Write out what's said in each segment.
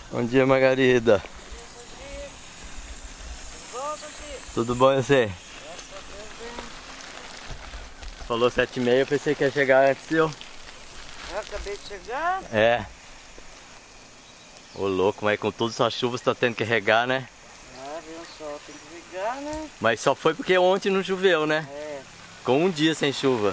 Bom dia, Margarida. Bom, Sochi. Tudo bom e você? Falou 7h30, eu pensei que ia chegar antes de eu. Eu acabei de chegar. É. Ô louco, mas com todas essas chuvas tá tendo que regar, né? Ah, viu só, tem que ligar, né? Mas só foi porque ontem não choveu, né? É. Com um dia sem chuva.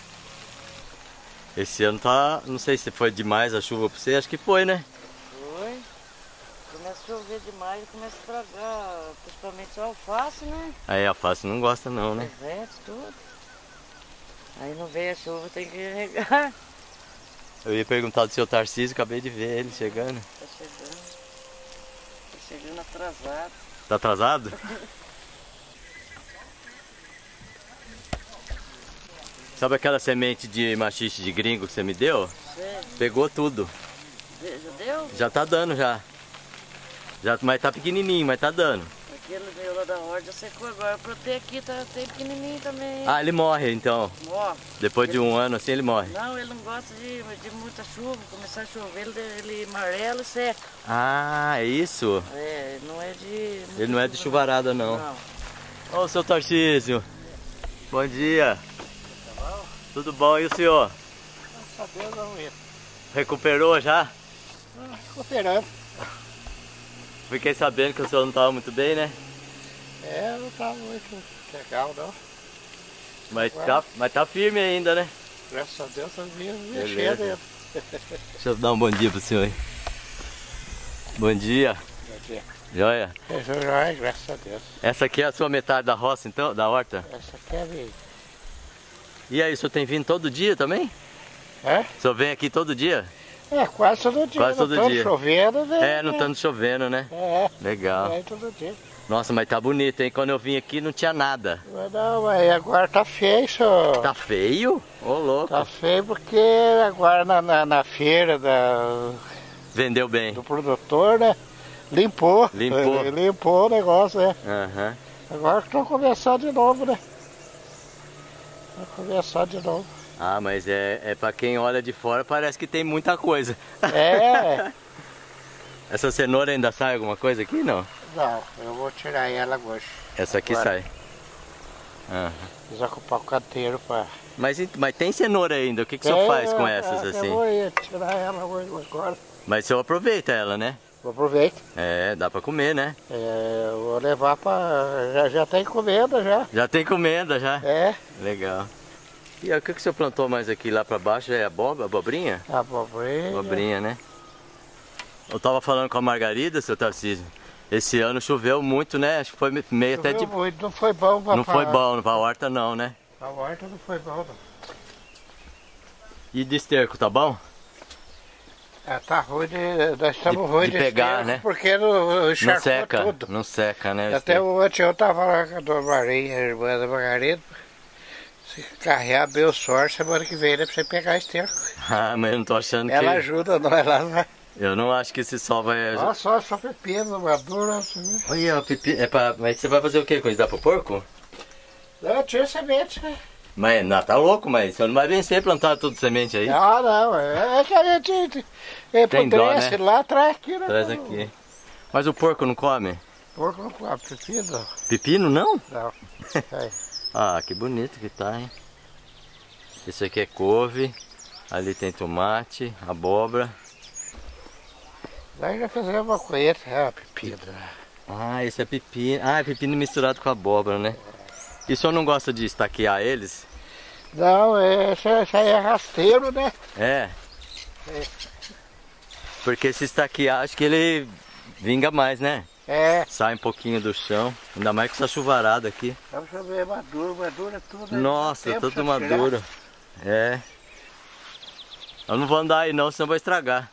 Esse ano tá... Não sei se foi demais a chuva pra você, acho que foi, né? Foi. Começa a chover demais e começa a estragar, principalmente a alface, né? Aí a alface não gosta não, né? Presente, tudo. Aí não veio a chuva, tem que regar. Eu ia perguntar do seu Tarcísio, acabei de ver ele chegando. Tá chegando. Tá chegando atrasado. Tá atrasado? Sabe aquela semente de machixe de gringo que você me deu? Sei. Pegou tudo. Já deu? Já tá dando já. Mas tá pequenininho, mas tá dando. Aquele meu lá da horta secou agora. Pra eu ter aqui, tem pequenininho também. Ah, ele morre então. Morre. Depois de um ano assim ele morre. Não, ele não gosta de muita chuva. Começar a chover, ele amarela e seca. Ah, é isso? É, não é de... Ele não é de chuvarada não. Ô, seu Tarcísio. Bom dia. Tá bom? Tudo bom, e o senhor? Graças a Deus, vamos ver. Recuperou já? Recuperando. Fiquei sabendo que o senhor não estava muito bem, né? É, não tá muito legal, não. Mas tá firme ainda, né? Graças a Deus, eu vim Beleza. mexendo. Deixa eu dar um bom dia pro senhor aí. Bom dia. Bom dia. Joia? Eu já, graças a Deus. Essa aqui é a sua metade da roça, então? Da horta? Essa aqui é a minha. E aí, o senhor tem vindo todo dia também? É? O senhor vem aqui todo dia? É, quase todo dia. Quase todo não dia. Chovendo, né? É, não estando chovendo, né? É. Legal. É, todo dia. Nossa, mas tá bonito, hein? Quando eu vim aqui não tinha nada. Mas não, mas agora tá feio, senhor. Tá feio? Ô, louco. Tá feio porque agora na feira Vendeu bem. do produtor, né? Limpou. Limpou. Limpou o negócio, né? Aham. Agora que estão começando de novo, né? Vai começar de novo. Ah, mas é pra quem olha de fora, parece que tem muita coisa. É. Essa cenoura ainda sai alguma coisa aqui, não? Não, eu vou tirar ela hoje. Essa aqui Agora. sai. Aham. Precisa ocupar o canteiro pra... Mas tem cenoura ainda, o que o senhor faz com essas assim? Eu vou ir tirar ela hoje agora. Mas o senhor aproveita ela, né? Vou aproveitar. É, dá pra comer, né? É, eu vou levar pra... Já tem encomenda já. Já tem comenda, já? É. Legal. E o que o senhor plantou mais aqui lá pra baixo? É abobrinha? Abobrinha. Abobrinha, né? Eu tava falando com a Margarida, seu Tarcísio. Esse ano choveu muito, né? Acho que foi meio até de... Muito, não foi bom pra... Não foi bom pra horta não, né? A horta não foi bom, não. E de esterco, tá bom? É, tá ruim nós estamos ruins de pegar, esterco, né? porque não Não seca, tudo. não seca, né? o Até esterco. ontem eu tava lá com a dona Marinha, a irmã da Margarida. Se carregar bem o sorte, semana que vem, né, pra você pegar esterco. Ah, mas eu não tô achando Ela que... ajuda nós lá, né? Eu não acho que esse sol vai... Olha só pepino, madura, você vê. Olha, pepino... Mas você vai fazer o quê com isso? Dá pro porco? Não, tira semente, né? Mas não, tá louco, mas você não vai vencer plantar tudo semente aí? Não, é que a gente Tem dó, apodrece né? lá, traz aqui, né? Traz aqui. Mas o porco não come? Porco não come pepino, Pepino não? não. É. Ah, que bonito que tá, hein? Esse aqui é couve, ali tem tomate, abóbora. Nós já fizemos uma coisa, pepino. Ah, esse é pepino. Ah, é pepino misturado com abóbora, né? E o senhor não gosta de estaquear eles? Não, isso aí é rasteiro, né? É. É. Porque se estaquear, acho que ele vinga mais, né? É. Sai um pouquinho do chão. Ainda mais com essa chuvarada aqui. Vamos ver madura tudo. Aí Nossa, dá tempo tudo pra tirar. maduro. É. Eu não vou andar aí não, senão eu vou estragar.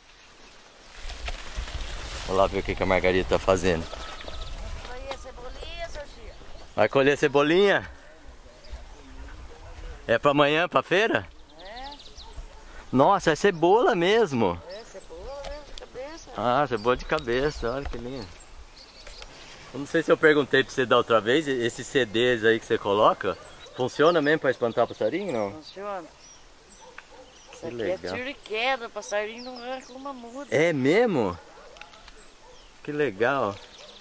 Vamos lá ver o que a Margarida tá fazendo. Colher cebolinha, seu Chico? Vai colher cebolinha? É pra amanhã, pra feira? É. Nossa, é cebola mesmo. É, cebola, né? De cabeça. Ah, cebola de cabeça, olha que lindo. Eu não sei se eu perguntei pra você da outra vez, esses CDs aí que você coloca, funciona mesmo pra espantar passarinho, não? Funciona. Isso Que aqui legal. é tiro e queda, passarinho não arranca uma muda. É mesmo? Que legal.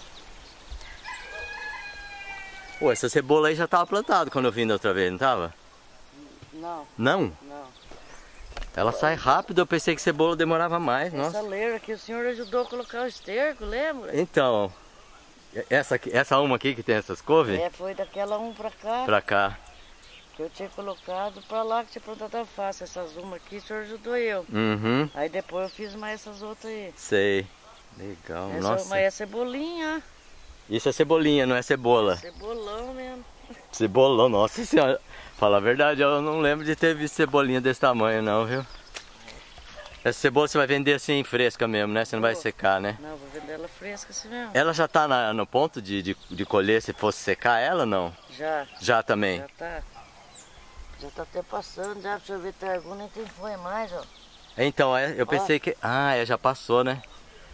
Pô, essa cebola aí já tava plantada quando eu vim da outra vez, não tava? Não. Não? Não. Ela sai rápido, eu pensei que cebola demorava mais, Essa nossa. leira que o senhor ajudou a colocar o esterco, lembra? Então, essa uma aqui que tem essas couves? É, foi daquela um pra cá, Pra cá. que eu tinha colocado pra lá, que tinha plantado alface. Essas uma aqui, o senhor ajudou eu. Uhum, Aí depois eu fiz mais essas outras aí. sei. Legal, nossa. Mas é cebolinha, Isso é cebolinha, não é cebola. cebolão mesmo. Cebolão, nossa senhora. Fala a verdade, eu não lembro de ter visto cebolinha desse tamanho não, viu? Essa cebola você vai vender assim fresca mesmo, né? Você não vai secar, né? Não, vou vender ela fresca assim mesmo. Ela já tá no ponto de colher, se fosse secar ela ou não? Já, Já também? já tá. Já tá até passando, já pra você ver, tá algum nem tem foi mais, ó. Então, eu pensei que... Ah, já passou, né?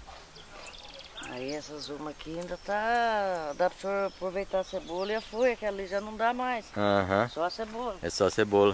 Aí essas uma aqui ainda tá... Dá pro senhor aproveitar a cebola e a folha, que ali já não dá mais. Aham, Só a cebola. é só cebola.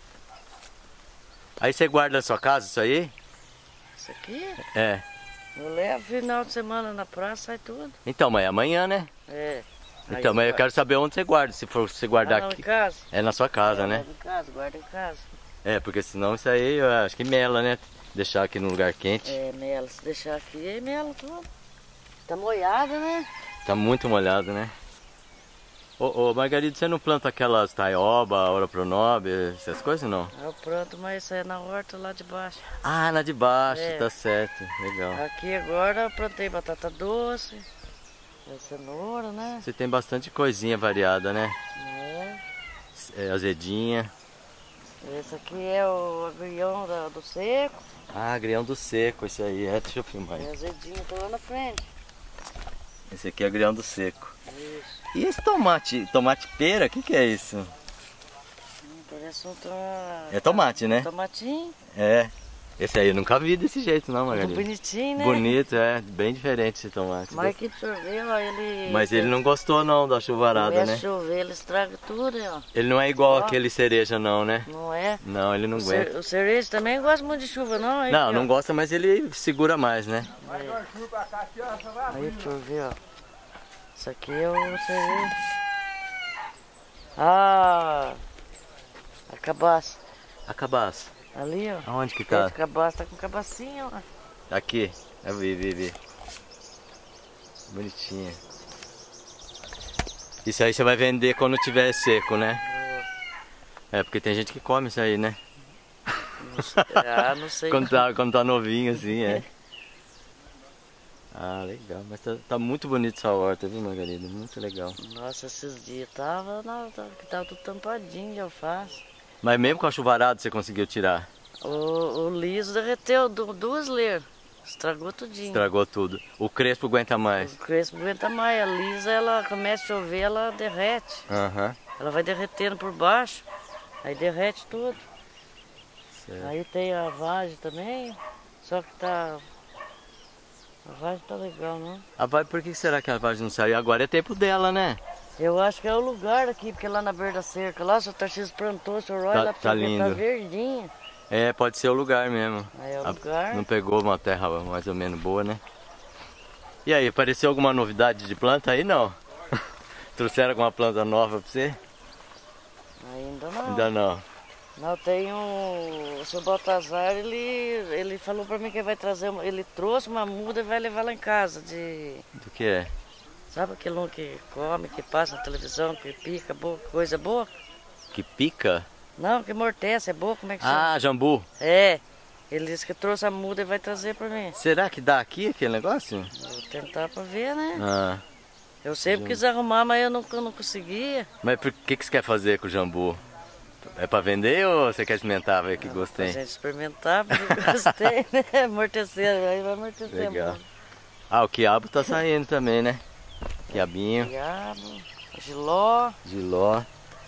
Aí você guarda na sua casa isso aí? Isso aqui, É. eu levo final de semana na praça, sai tudo. Então, mas é amanhã, né? É. Então, mas eu quero saber onde você guarda. Se for você guardar não, aqui. em casa. É na sua casa, né? Guarda em casa, guarda em casa. É, porque senão isso aí, eu acho que mela, né? Deixar aqui no lugar quente. É, mela, se deixar aqui, é mela tudo. Tá molhada, né? Tá muito molhado, né? Ô, Margarida, você não planta aquelas taioba, oropronobe, essas coisas não? Eu pronto, mas isso é na horta lá de baixo. Ah, na de baixo, É. tá certo. Legal. Aqui agora eu plantei batata doce, cenoura, né? Você tem bastante coisinha variada, né? É. Azedinha. Esse aqui é o agrião do seco. Ah, agrião do seco, esse aí. Deixa eu filmar E aí. azedinho tá lá na frente. Esse aqui é agrião do seco. Isso. E esse tomate pera, o que é isso? Parece um É tomate, né? tomatinho. É. Esse aí eu nunca vi desse jeito não, Muito Margarida. bonitinho, né? Bonito, bem diferente esse tomate. Mas que sorveu, ó, ele... Mas ele não gostou não da chuvarada, começa né? a chover, ele estraga tudo, ó. Ele não é igual Ó. aquele cereja não, né? Não é? Não, ele não aguenta. O cereja também gosta muito de chuva, não? Aí, Não, aqui, não ó. gosta, mas ele segura mais, né? Aí, deixa eu ver, ó. Isso aqui é o cereja. Ah! A cabaça. A cabaça. Ali, ó. Aonde que tá? Esse cabaço tá com cabacinha, ó. Aqui. Eu vi. Bonitinha. Isso aí você vai vender quando tiver seco, né? É, porque tem gente que come isso aí, né? Ah, não sei. Quando tá novinho assim, é. Ah, legal. Mas tá muito bonito essa horta, viu, Margarida? Muito legal. Nossa, esses dias tava tudo tampadinho de alface. Mas mesmo com a chuvarada você conseguiu tirar? O liso derreteu duas leiras. Estragou tudinho. Estragou tudo. O crespo aguenta mais. O crespo aguenta mais. A lisa, ela começa a chover, ela derrete. Aham. Ela vai derretendo por baixo, aí derrete tudo. Certo. Aí tem a vagem também, só que tá... A vagem tá legal, né? Por que será que a vagem não saiu? Agora é tempo dela, né? Eu acho que é o lugar aqui, porque lá na beira da cerca, lá o seu Tarcísio plantou, o senhor olha lá pra Tá você ver, lindo. tá verdinha. É, pode ser o lugar mesmo. Aí é o lugar. Não pegou uma terra mais ou menos boa, né? E aí, apareceu alguma novidade de planta aí? Não? Trouxeram alguma planta nova pra você? Ainda não. Ainda não. Não, tem o seu Baltazar, ele falou pra mim que vai trazer, ele trouxe uma muda e vai levar lá em casa, Do que é? sabe aquele um que come, que passa na televisão, que pica, coisa boa? Que pica? Não, que amortece, é boa, como é que chama? Ah, jambu. É, ele disse que trouxe a muda e vai trazer pra mim. Será que dá aqui aquele negócio? Vou tentar pra ver, né? Ah, Eu sempre quis arrumar, mas eu não conseguia. mas por que você quer fazer com o jambu? É pra vender ou você quer experimentar, ver que gosto Pra tem? gente experimentar, porque eu gostei, né? Amortecer, aí vai amortecer. Legal. muito. Ah, o quiabo tá saindo também, né? Quiabinho, Quiabo, giló, giló.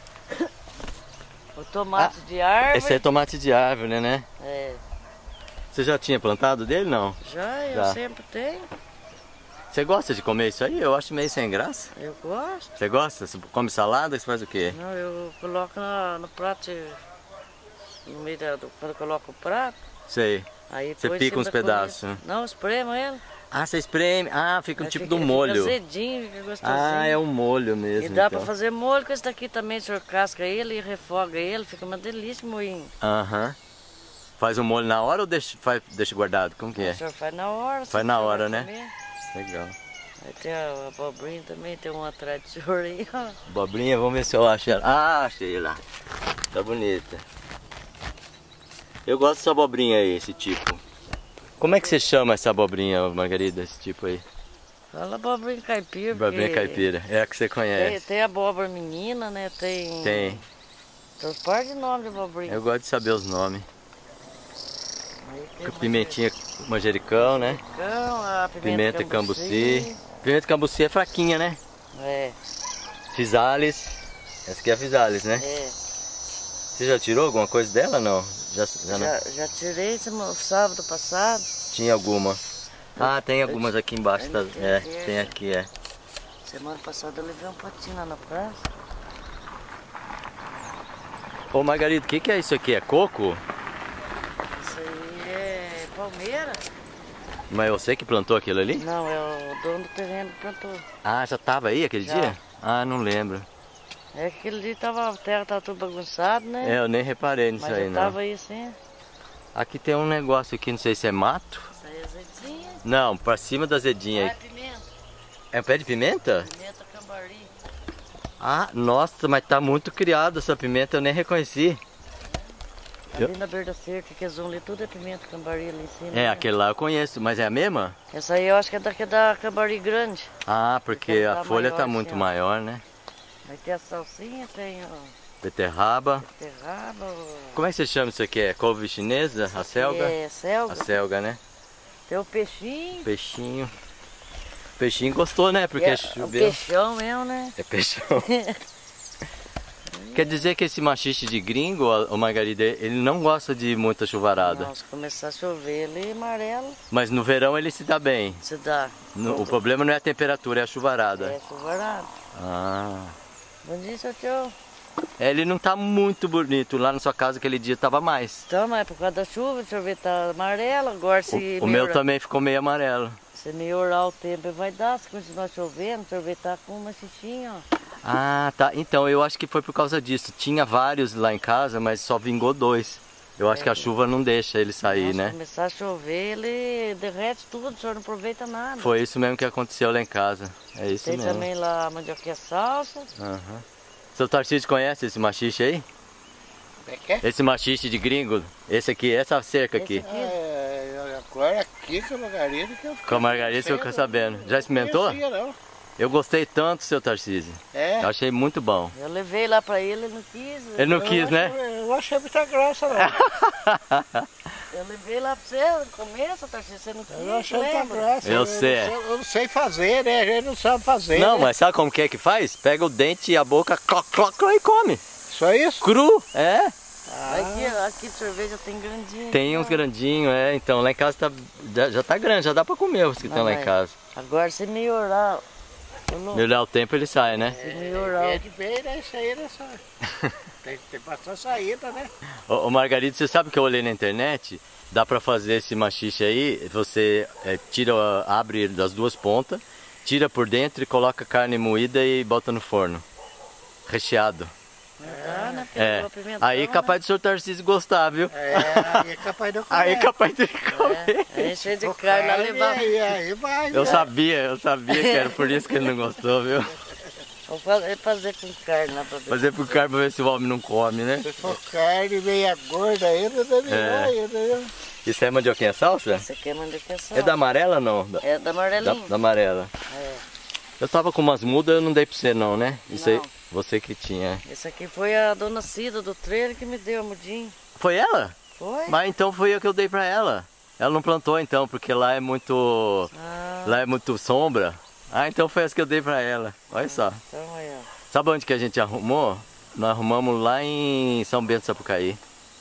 o tomate de árvore. Esse é tomate de árvore, né? É, Você já tinha plantado dele, não? eu Já. sempre tenho, Você gosta de comer isso aí? Eu acho meio sem graça. eu gosto. Você gosta? Você come salada? Você faz o quê? Não, eu coloco no prato, no meio quando eu coloco o prato, Sei. aí Você põe em pica cima uns da pedaços, comida. né? Não, espremo ele. Ah, você espreme. Ah, fica um tipo de um Fica molho. azedinho, fica gostosinho. Ah, é um molho mesmo. E dá então. pra fazer molho com esse daqui também, o senhor casca ele e refoga ele, fica uma delícia moinho. Aham. Faz o molho na hora ou deixa guardado? Como que é? O senhor faz na hora. Faz na hora, né? Comer. Legal. Aí tem a abobrinha também, tem uma atrás do senhor aí, ó. Abobrinha, vamos ver se eu acho ela. Ah, achei lá. Tá bonita. Eu gosto dessa abobrinha aí, esse tipo. Como é que você chama essa abobrinha, Margarida, esse tipo aí? Fala abobrinha caipira. Abobrinha caipira, é a que você conhece. Tem abóbora menina, né? Tem. Tem. Tem uns par de nomes de abobrinha. Eu gosto de saber os nomes. Aí tem Pimentinha manjericão, né? manjericão, a Pimenta cambuci. Pimenta cambuci é fraquinha, né? É, Fisales. Essa aqui é a Fisales, né? é. Você já tirou alguma coisa dela não? Não? Já tirei sábado passado. Tinha alguma. Ah, tem algumas aqui embaixo. Tá? É, tem aqui, é. Semana passada eu levei um potinho lá na praça. Ô Margarida, o que é isso aqui? É coco? Isso aí é palmeira? Mas é você que plantou aquilo ali? Não, é o dono do terreno que plantou. Ah, já tava aí aquele Já. dia? Ah, não lembro. É que aquele dia a terra tava tudo bagunçado, né? É, eu nem reparei nisso Mas aí eu não. tava aí sim. Aqui tem um negócio aqui, não sei se é mato. Isso aí é azedinha. Não, pra cima da azedinha Ah, é aí. pimenta. É um pé de pimenta? Pimenta cambari. Ah, nossa, mas tá muito criado essa pimenta, eu nem reconheci. Ali na beira da cerca, que eles vão ali, tudo é pimenta cambari ali em cima. É, né? aquele lá eu conheço, mas é a mesma? Essa aí eu acho que é da cambari grande. Ah, porque Porque a tá folha maior, tá assim, muito ó. maior, né? Aí tem a salsinha, tem o Beterraba. beterraba. Como é que você chama isso aqui? É couve chinesa? A selga? É, selga. A selga, né? Tem o peixinho. Peixinho. Peixinho gostou, né? Porque É, o choveu. peixão mesmo, né? É peixão. Quer dizer que esse machixe de gringo, o Margarida, ele não gosta de muita chuvarada. Não, se começar a chover, ele amarelo, Mas no verão ele se dá bem. se dá. O problema não é a temperatura, é a chuvarada. É chuvarado. Ah. Bom dia, seu tio. É, ele não tá muito bonito. Lá na sua casa aquele dia tava mais. Então, mas por causa da chuva, deixa eu ver, tá amarelo. Agora se O meu também ficou meio amarelo. se melhorar o tempo vai dar, se continuar chovendo, deixa eu ver, tá com uma xixinha, ó. Ah, tá. Então, eu acho que foi por causa disso. Tinha vários lá em casa, mas só vingou 2. Eu acho que a chuva não deixa ele sair, Nossa, né? Se começar a chover, ele derrete tudo, o senhor não aproveita nada. Foi isso mesmo que aconteceu lá em casa. É isso Tem mesmo. também lá a mandioquinha salsa. Aham. Seu Tarcísio conhece esse machixe aí? Como é que é? Esse machixe de gringo? Esse aqui, essa cerca Esse aqui. Ah, agora aqui com a Margarida que eu Com a Margarida você ficou sabendo. Já experimentou? Não conhecia, não. Eu gostei tanto, seu Tarcísio. É. Eu achei muito bom. Eu levei lá pra ele não quis. Ele não quis, né? Eu não achei muita graça, não. Eu levei lá pra você no começo, Tarcísio, você não quis, Eu não achei muita lembra? graça. Eu sei. Eu não sei fazer, né? A gente não sabe fazer. Não, né? mas sabe como que faz? Pega o dente e a boca, cloc, cloc, cloc, e come. Só isso? Cru, é. Aqui de cerveja tem grandinho. Tem uns grandinhos, é. Então lá em casa tá, já tá grande, já dá pra comer os que estão lá em mas- casa. Agora se melhorar, Melhorar o tempo ele sai, né? se melhorar. É de ver, né? Isso aí, né? Tem bastante saída, né? Ô Margarida, você sabe que eu olhei na internet? Dá pra fazer esse machixe aí, você abre das duas pontas, tira por dentro e coloca carne moída e bota no forno. Recheado. Tá, né? É. Pegou a pimentão, Aí capaz do senhor Tarcísio gostar, viu? É, aí é capaz de eu comer. Aí capaz de comer. né? Aí cheio de carne lá levar. Aí vai. Eu sabia que era por isso que ele não gostou, viu? Vou fazer com carne lá pra ver. Fazer pro cara pra ver se o homem não come, né? Se for carne meia gorda ainda, deve ainda, viu? Isso é mandioquinha salsa? Você quer mandioquinha salsa? É da amarela ou não? É da amarelinha. Da amarela. É. Eu tava com umas mudas, eu não dei pra você não, né? Isso aí, Não. você que tinha. Esse aqui foi a dona Cida do trailer que me deu a mudinha. Foi ela? Foi? Mas então foi eu que eu dei pra ela. Ela não plantou então, porque lá é muito... Ah, Lá é muito sombra. Ah, então foi essa que eu dei pra ela. Olha só. então aí, ó. Sabe onde que a gente arrumou? Nós arrumamos lá em São Bento do Sapucaí.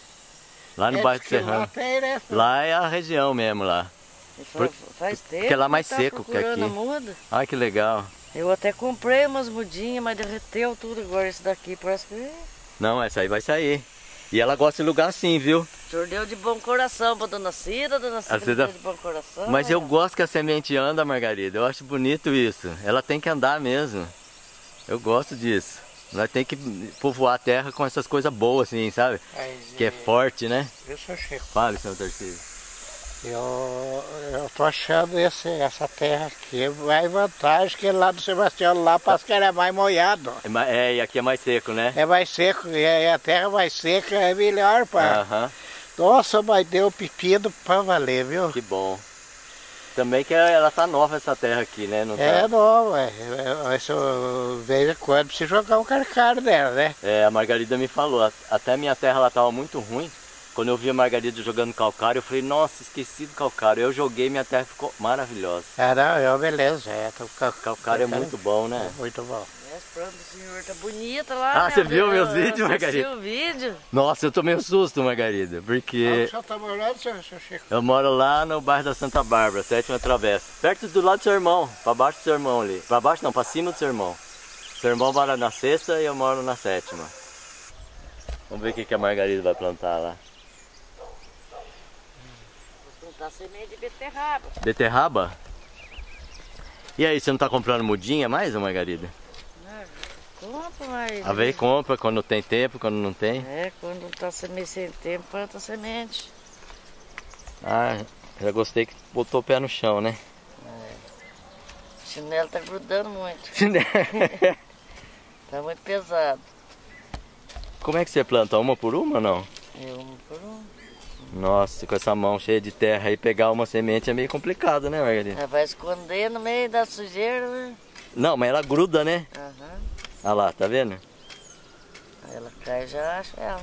Lá no bairro do Diz que lá Serrano. tem, né? Lá é a região mesmo lá. E faz tempo porque lá é mais que tá seco que procurando aqui. a muda. Ai, que legal. Eu até comprei umas mudinhas, mas derreteu tudo agora esse daqui. Parece que Não, essa aí vai sair. E ela gosta de lugar assim, viu? O senhor deu de bom coração pra dona Cida deu de bom coração. Mas eu gosto que a semente anda, Margarida. Eu acho bonito isso. Ela tem que andar mesmo. Eu gosto disso. Nós tem que povoar a terra com essas coisas boas, assim, sabe? Que é forte, né? Eu sou Chico. Fale, seu Tarcísio. Eu tô achando essa terra aqui mais vantagem que lá do Sebastião, lá parece que era mais molhado. E aqui é mais seco, né? É mais seco, e a terra mais seca é melhor, pá. Nossa, mas deu pepino pra valer, viu? Que bom. Também que ela tá nova essa terra aqui, né? Não É tá... nova, mas de vez em quando precisa jogar um carcário nela, né? A Margarida me falou, até minha terra ela tava muito ruim. Quando eu vi a Margarida jogando calcário, eu falei, nossa, esqueci do calcário. Eu joguei e minha terra ficou maravilhosa. Não, beleza. Calcário é muito bom, né? Muito bom. As plantas do senhor tá bonita lá. Ah, você viu meus vídeos, Margarida? Eu vi o vídeo. Nossa, eu tomei um susto, Margarida, porque... Onde você tá morando, seu Chico? Eu moro lá no bairro da Santa Bárbara, 7ª Travessa. Perto do lado do seu irmão, pra baixo do seu irmão ali. Pra baixo não, pra cima do seu irmão. Seu irmão mora na 6ª e eu moro na 7ª. Vamos ver o que a Margarida vai plantar lá. Vou plantar semente de beterraba. Beterraba? E aí, você não tá comprando mudinha mais, Margarida? Compra, mas... A vez compra quando tem tempo, quando não tem? Quando tá semente sem tempo, planta semente. Ah, já gostei que botou o pé no chão, né? O chinelo tá grudando muito. Tá muito pesado. Como é que você planta? Uma por uma ou não? Uma por uma. Nossa, com essa mão cheia de terra aí pegar uma semente é meio complicado, né, Margarida? Ela vai esconder no meio da sujeira, né? Não, mas ela gruda, né? Olha lá, tá vendo? Aí ela cai e já acha ela.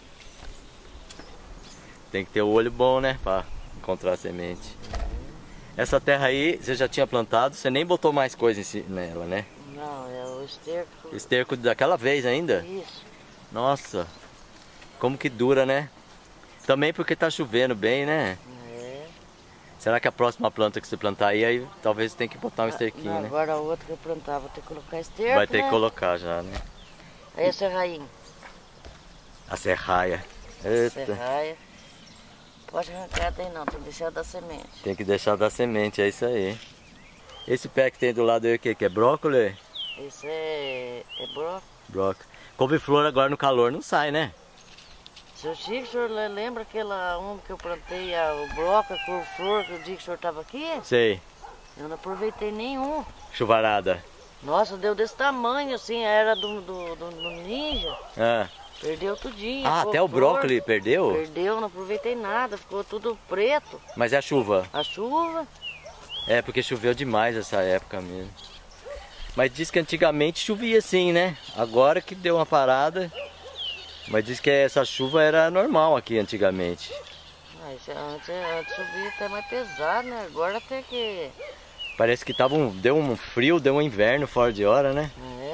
Tem que ter o olho bom, né, pra encontrar a semente. Essa terra aí, você já tinha plantado, você nem botou mais coisa nela, né? Não, é o esterco. Esterco daquela vez ainda? Isso. Nossa, como que dura, né? Também porque tá chovendo bem, né? Será que a próxima planta que você plantar aí talvez você tenha que botar um esterquinho, não, né? Agora a outra que eu plantar, vou ter que colocar esterco, vai ter que colocar já, né? Aí a serrainha. A serraia. Eita. Serraia. Pode arrancar daí não, tem que deixar da semente. Tem que deixar da semente, é isso aí. Esse pé que tem do lado aí, o que? Que é brócolis? Esse é brócolis. Brócolis. Couve-flor agora no calor não sai, né? Seu Chico, o senhor lembra aquela uma que eu plantei, o brócolis, a couve-flor, que o dia que o senhor estava aqui? Sei. Eu não aproveitei nenhum. Chuvarada. Nossa, deu desse tamanho assim, era do ninja. Perdeu tudinho. Ah, até o brócolis perdeu? Perdeu, não aproveitei nada, ficou tudo preto. Mas é a chuva? A chuva. É, porque choveu demais essa época mesmo. Mas diz que antigamente chovia assim, né? Agora que deu uma parada. Mas diz que essa chuva era normal aqui antigamente. Antes chovia até mais pesado, né? Agora até que... Parece que deu um frio, deu um inverno fora de hora, né?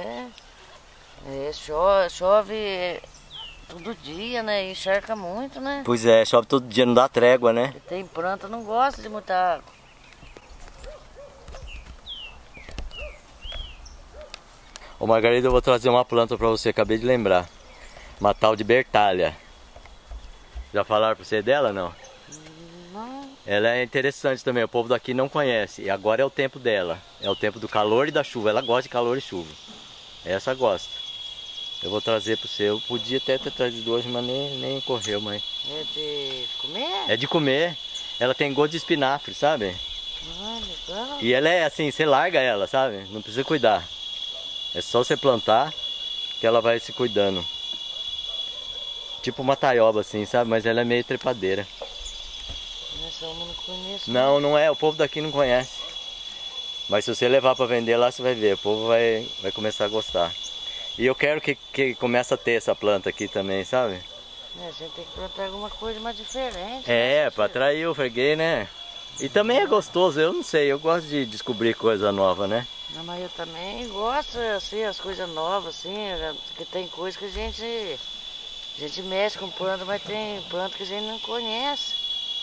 Chove todo dia, né? E encharca muito, né? Pois é, chove todo dia, não dá trégua, né? E tem planta, não gosta de muita água. Ô Margarida, eu vou trazer uma planta pra você, acabei de lembrar. Uma tal de Bertalha. Já falaram pra você dela, não? Não. Ela é interessante também, o povo daqui não conhece. E agora é o tempo dela. É o tempo do calor e da chuva. Ela gosta de calor e chuva. Essa gosta. Eu vou trazer pra você. Eu podia até ter trazido hoje, mas nem correu, mas... É de comer? É de comer. Ela tem gosto de espinafre, sabe? Ah, legal. E ela é assim, você larga ela, sabe? Não precisa cuidar. É só você plantar que ela vai se cuidando. Tipo uma taioba assim, sabe? Mas ela é meio trepadeira. Essa eu não conheço. Não é. O povo daqui não conhece. Mas se você levar para vender lá, você vai ver. O povo vai começar a gostar. E eu quero que comece a ter essa planta aqui também, sabe? A gente tem que plantar alguma coisa mais diferente. Para atrair o freguês, né? E também é gostoso, eu não sei. Eu gosto de descobrir coisa nova, né? Não, mas eu também gosto, assim, as coisas novas, assim. Que tem coisa que a gente mexe com planta, mas tem planta que a gente não conhece.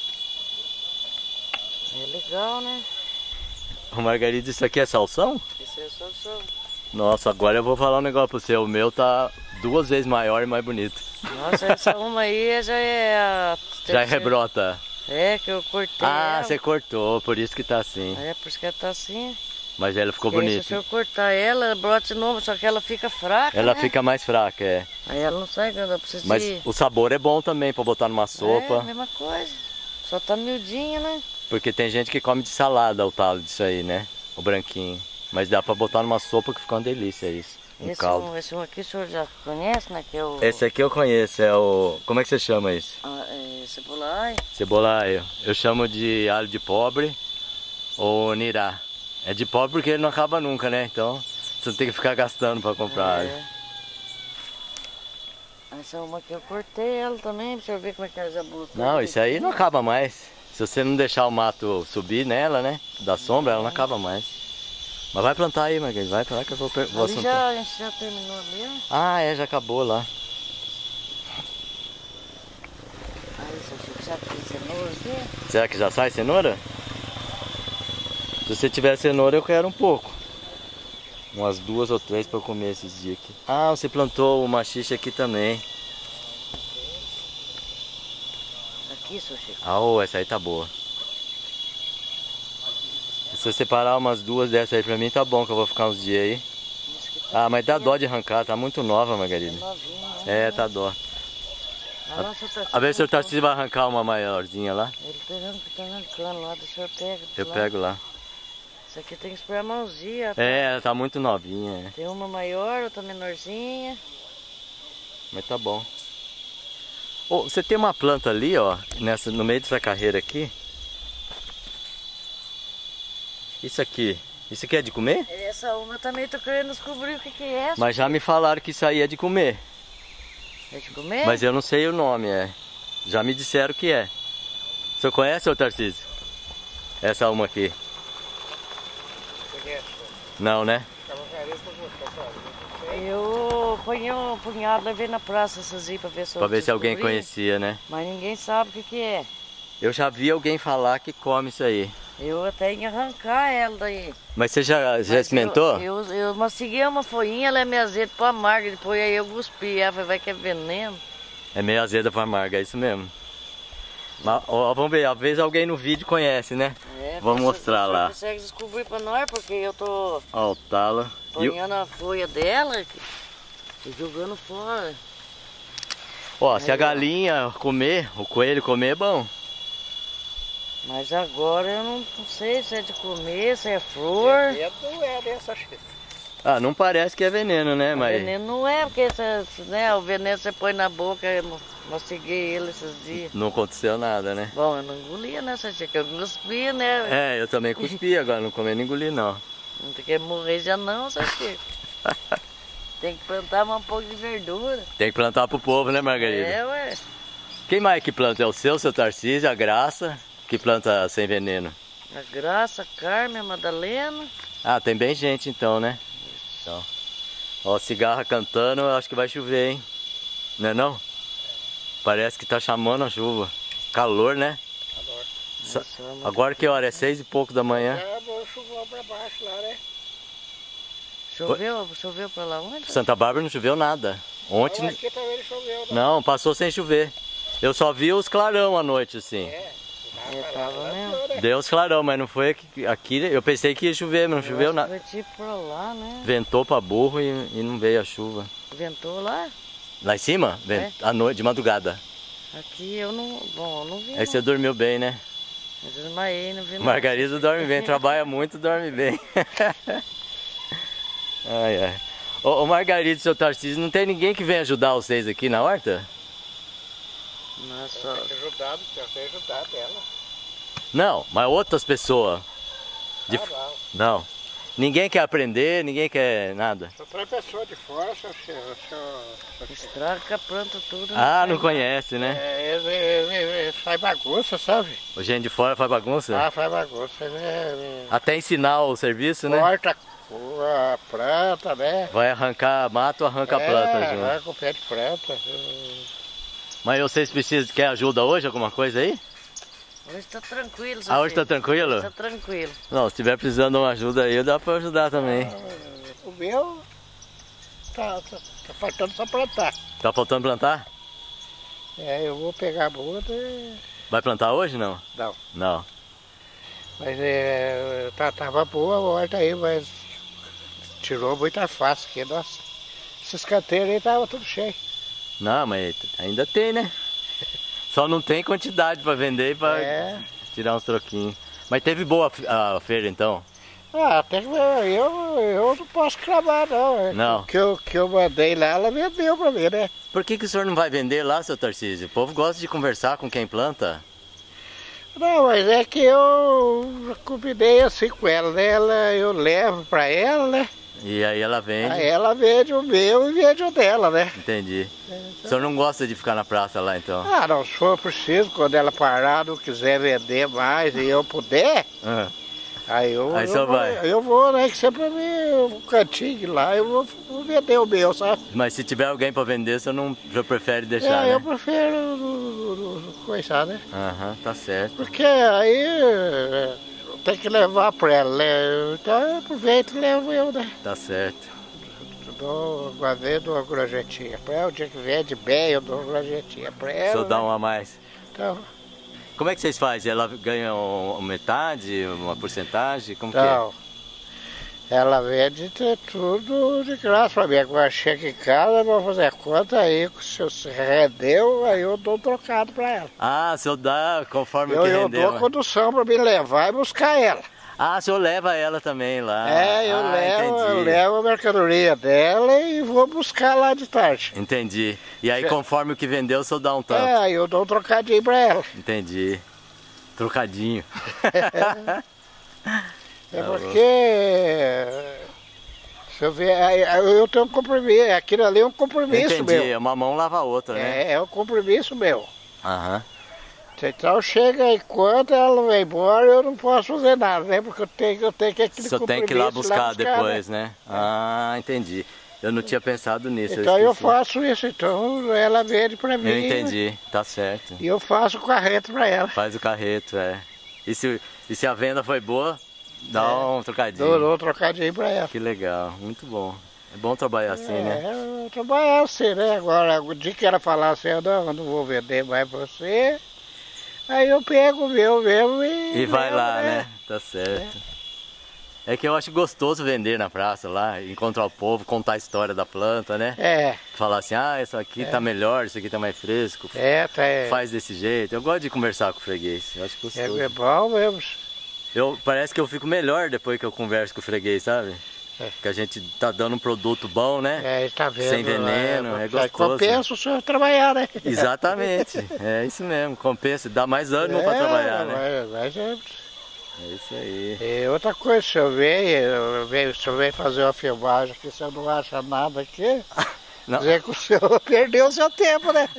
É legal, né? Ô Margarida, isso aqui é salsão? Isso é salsão. Nossa, agora eu vou falar um negócio pra você. O meu tá 2 vezes maior e mais bonito. Nossa, essa uma aí já é a Já rebrota. É, que eu cortei ela. Você cortou, por isso que tá assim. É, por isso que ela tá assim. Mas ela ficou Porque bonita. se eu cortar ela brota de novo, só que ela fica fraca, Ela né? fica mais fraca, é. Aí ela não sai quando eu preciso Mas de... o sabor é bom também pra botar numa É, sopa. mesma coisa. Só tá miudinha, né? Porque tem gente que come de salada o talo disso aí, né? O branquinho. Mas dá pra botar numa sopa que fica uma delícia isso. Um caldo. Esse um aqui o senhor já conhece, né? Que é o... Esse aqui eu conheço, é o... Como é que você chama isso? Cebola. Cebola alho. Eu chamo de alho de pobre ou nirá. É de pobre porque ele não acaba nunca, né? Então você não tem que ficar gastando pra comprar alho. Essa é uma que eu cortei ela também, pra o senhor ver como é que ela já botou. Não, isso aí não acaba mais. Se você não deixar o mato subir nela, né? Da sombra, ela não acaba mais. Mas vai plantar aí, Margarida. Vai pra lá que eu vou Ali a gente já terminou ali, ó. Ah, é, já acabou lá. Aí, seu Chico, já tem cenoura aqui? Será que já sai cenoura? Se você tiver cenoura, eu quero um pouco. Umas 2 ou 3 para eu comer esses dias aqui. Ah, você plantou uma xixa aqui também. Aqui, seu Chico. Ah, essa aí tá boa. Se você separar umas 2 dessas aí pra mim, tá bom, que eu vou ficar uns dias aí. Ah, mas dá dó de arrancar, tá muito nova, Margarida. Tá novinha, né? É, tá dó. A ver se o Tarcísio vai arrancar uma maiorzinha lá. Ele tá arrancando lá, deixa eu pegar. Eu pego lá. Isso aqui tem que esperar a mãozinha. É, ela tá muito novinha. É. Tem uma maior, outra menorzinha. Mas tá bom. Oh, você tem uma planta ali, ó, no meio dessa carreira aqui. Isso aqui é de comer? Essa uma também tô querendo descobrir o que é. Mas já me falaram que isso aí é de comer. É de comer? Mas eu não sei o nome, é. Já me disseram que é. O senhor conhece, ô Tarcísio? Essa uma aqui. Não, né? Eu ponhei um punhado, levei na praça essas aí pra ver se Pra ver se alguém conhecia, né? Mas ninguém sabe o que é. Eu já vi alguém falar que come isso aí. Eu até ia arrancar ela daí. Mas você já experimentou? Eu mastiguei uma folhinha, ela é meio azeda pro amargo, depois aí eu cuspi, ela falei, vai que é veneno. É meio azeda pra amarga, é isso mesmo. Mas, ó, vamos ver, às vezes alguém no vídeo conhece, né? Vamos mostrar lá. Você consegue descobrir pra nós, porque eu tô Ó, o talo. ponhando a folha dela e jogando fora. Ó, se a galinha comer, o coelho comer é bom. Mas agora eu não sei se é de comer, se é flor. Não é dessa chifre. Ah, não parece que é veneno, né? Mas... Veneno não é, porque né, o veneno você põe na boca, eu mastiguei ele esses dias. Não aconteceu nada, né? Bom, eu não engolia, né, Santiago? Eu cuspia, né? É, eu também cuspi agora, não comi nem engoli não. Não tem que morrer já não, Santiago. Tem que plantar um pouco de verdura. Tem que plantar pro povo, né, Margarida? É, ué. Quem mais que planta? É o seu Tarcísio, a Graça, que planta sem veneno. A Graça, a Carmen, a Madalena. Ah, tem bem gente então, né? Então. Ó, cigarra cantando, eu acho que vai chover, hein? Não é não? Parece que tá chamando a chuva. Calor, né? Calor. Agora que hora? É 6 e pouco da manhã. Choveu pra baixo lá, né? Choveu pra lá onde? Santa Bárbara não choveu nada. Ontem... Aqui também não choveu, Não, passou sem chover. Eu só vi os clarão à noite, assim. Tava mesmo. Deu uns clarão, mas não foi aqui. Eu pensei que ia chover, mas não choveu nada. Foi tipo pra lá, né? Ventou pra burro e não veio a chuva. Ventou lá? Lá em cima? À noite, de madrugada. Aqui eu não... Bom, eu não vi. Aí você dormiu bem, né? Mas eu desmaiei, não vi nada. Margarida dorme bem, trabalha muito, dorme bem. Ai, ai. Ô Margarida e seu Tarcísio, não tem ninguém que venha ajudar vocês aqui na horta? Nossa. Tem ajudado ela. Não, mas outras pessoas. Não. Ninguém quer aprender, ninguém quer nada. Só traz pessoa de fora, Estraga a planta tudo. Ah, não conhece, né? Faz bagunça, sabe? O gente de fora faz bagunça? Ah, faz bagunça. Até ensinar o serviço, né? Corta a planta, né? Vai arrancar mato, arranca a planta junto. Arranca o pé de planta. Mas vocês precisam, quer ajuda hoje, alguma coisa aí? Hoje tá tranquilo. Ah, hoje tá tranquilo? Hoje tá tranquilo. Não, se tiver precisando de uma ajuda aí, dá pra ajudar também. O meu tá faltando só plantar. Tá faltando plantar? É, eu vou pegar a muda e... Vai plantar hoje não? Não. Não. Mas tava boa a horta aí, mas tirou muita face aqui, nossa. Esses canteiros aí tava tudo cheio. Não, mas ainda tem, né? Só não tem quantidade para vender e para tirar uns troquinhos. Mas teve boa a feira então? Ah, até que eu não posso clamar não. Não. Que eu mandei lá, ela vendeu pra mim, né? Por que o senhor não vai vender lá, seu Tarcísio? O povo gosta de conversar com quem planta. Não, mas é que eu combinei assim com ela, né? Eu levo pra ela, né? E aí ela vende. Aí ela vende o meu e vende o dela, né? Entendi. O senhor não gosta de ficar na praça lá então? Ah, não, se for preciso, quando ela parar, não quiser vender mais e eu puder, aí eu vou, né? Que sempre um cantinho lá, eu vou vender o meu, sabe? Mas se tiver alguém para vender, você não já prefere deixar, né? Eu prefiro coisar, né? Aham, tá certo. Porque aí tem que levar pra ela, né? Então eu aproveito e levo eu, né? Tá certo. Dou uma vez, dou uma gorjetinha pra ela, o dia que vende bem, eu dou uma gorjetinha pra ela. Só dá uma a mais. Então... Como é que vocês fazem? Ela ganha metade, uma porcentagem? Como que é? Não. Ela vende tudo de graça pra mim. Agora chega em casa, vou fazer conta aí, se você rendeu, aí eu dou um trocado pra ela. Ah, o senhor dá conforme o que rendeu. Eu dou condução pra me levar e buscar ela. Ah, o senhor leva ela também lá. Eu levo a mercadoria dela e vou buscar lá de tarde. Entendi. E aí conforme o que vendeu, o senhor dá um tanto. Aí eu dou um trocadinho pra ela. Entendi. Trocadinho. Porque... Se eu ver, eu tenho um compromisso, aquilo ali é um compromisso meu. Entendi, uma mão lava a outra, né? É um compromisso meu. Aham. Então chega enquanto ela não vai embora, eu não posso fazer nada, né? Porque eu tenho que aquele compromisso. Só tem que ir lá buscar depois, né? Ah, entendi. Eu não tinha pensado nisso. Então eu faço isso, então ela vende pra mim. Eu entendi, tá certo. E eu faço o carreto pra ela. Faz o carreto, E se a venda foi boa, dá um trocadinho. Dou um trocadinho pra ela. Que legal, muito bom. É bom trabalhar assim, né? Trabalhar assim, né? Agora, o dia que ela falar assim, eu não vou vender mais pra você, aí eu pego o meu mesmo e vai lá, né? Tá certo. É que eu acho gostoso vender na praça lá, encontrar o povo, contar a história da planta, né? Falar assim, isso aqui tá melhor, isso aqui tá mais fresco. Faz desse jeito. Eu gosto de conversar com o freguês, eu acho gostoso. É bom mesmo. Parece que eu fico melhor depois que eu converso com o freguês, sabe? Que a gente tá dando um produto bom, né? Tá vendo. Sem veneno, é gostoso. Compensa o senhor trabalhar, né? Exatamente, é isso mesmo, compensa, dá mais ânimo para trabalhar, né? É isso aí. E outra coisa, se eu venho fazer uma filmagem aqui, se eu não acha nada aqui, dizer que o senhor perdeu o seu tempo, né?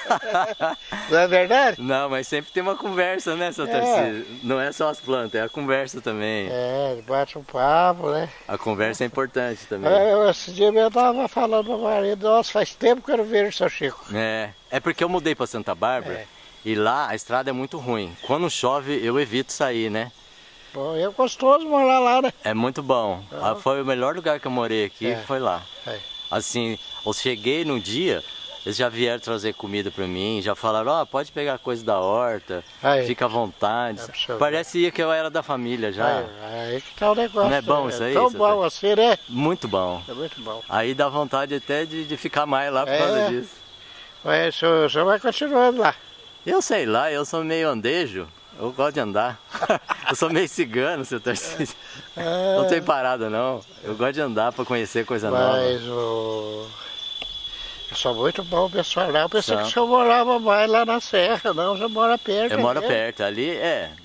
Não é verdade? Não, mas sempre tem uma conversa, né, seu Tarcísio? Não é só as plantas, é a conversa também. Bate um papo, né? A conversa é importante também. Esse dia eu tava falando pro marido, nossa, faz tempo que eu não vejo o seu Chico. É porque eu mudei para Santa Bárbara e lá a estrada é muito ruim. Quando chove eu evito sair, né? Bom, é gostoso morar lá, né? É muito bom. Foi o melhor lugar que eu morei aqui, foi lá. Assim, eu cheguei num dia, eles já vieram trazer comida pra mim, já falaram, pode pegar coisa da horta, fica à vontade. Parecia que eu era da família já. Aí que tá o negócio. Não é bom isso aí? Tão bom assim, né? Muito bom. É muito bom. Aí dá vontade até de ficar mais lá por causa disso. Mas o senhor vai continuando lá? Eu sei lá, eu sou meio andejo. Eu gosto de andar. Eu sou meio cigano, seu Tarcísio. Não tem parada não. Eu gosto de andar para conhecer coisa nova. Mas eu sou muito bom pessoal lá. Eu pensei que o senhor morava mais lá na serra, não, já mora perto. Eu moro perto, ali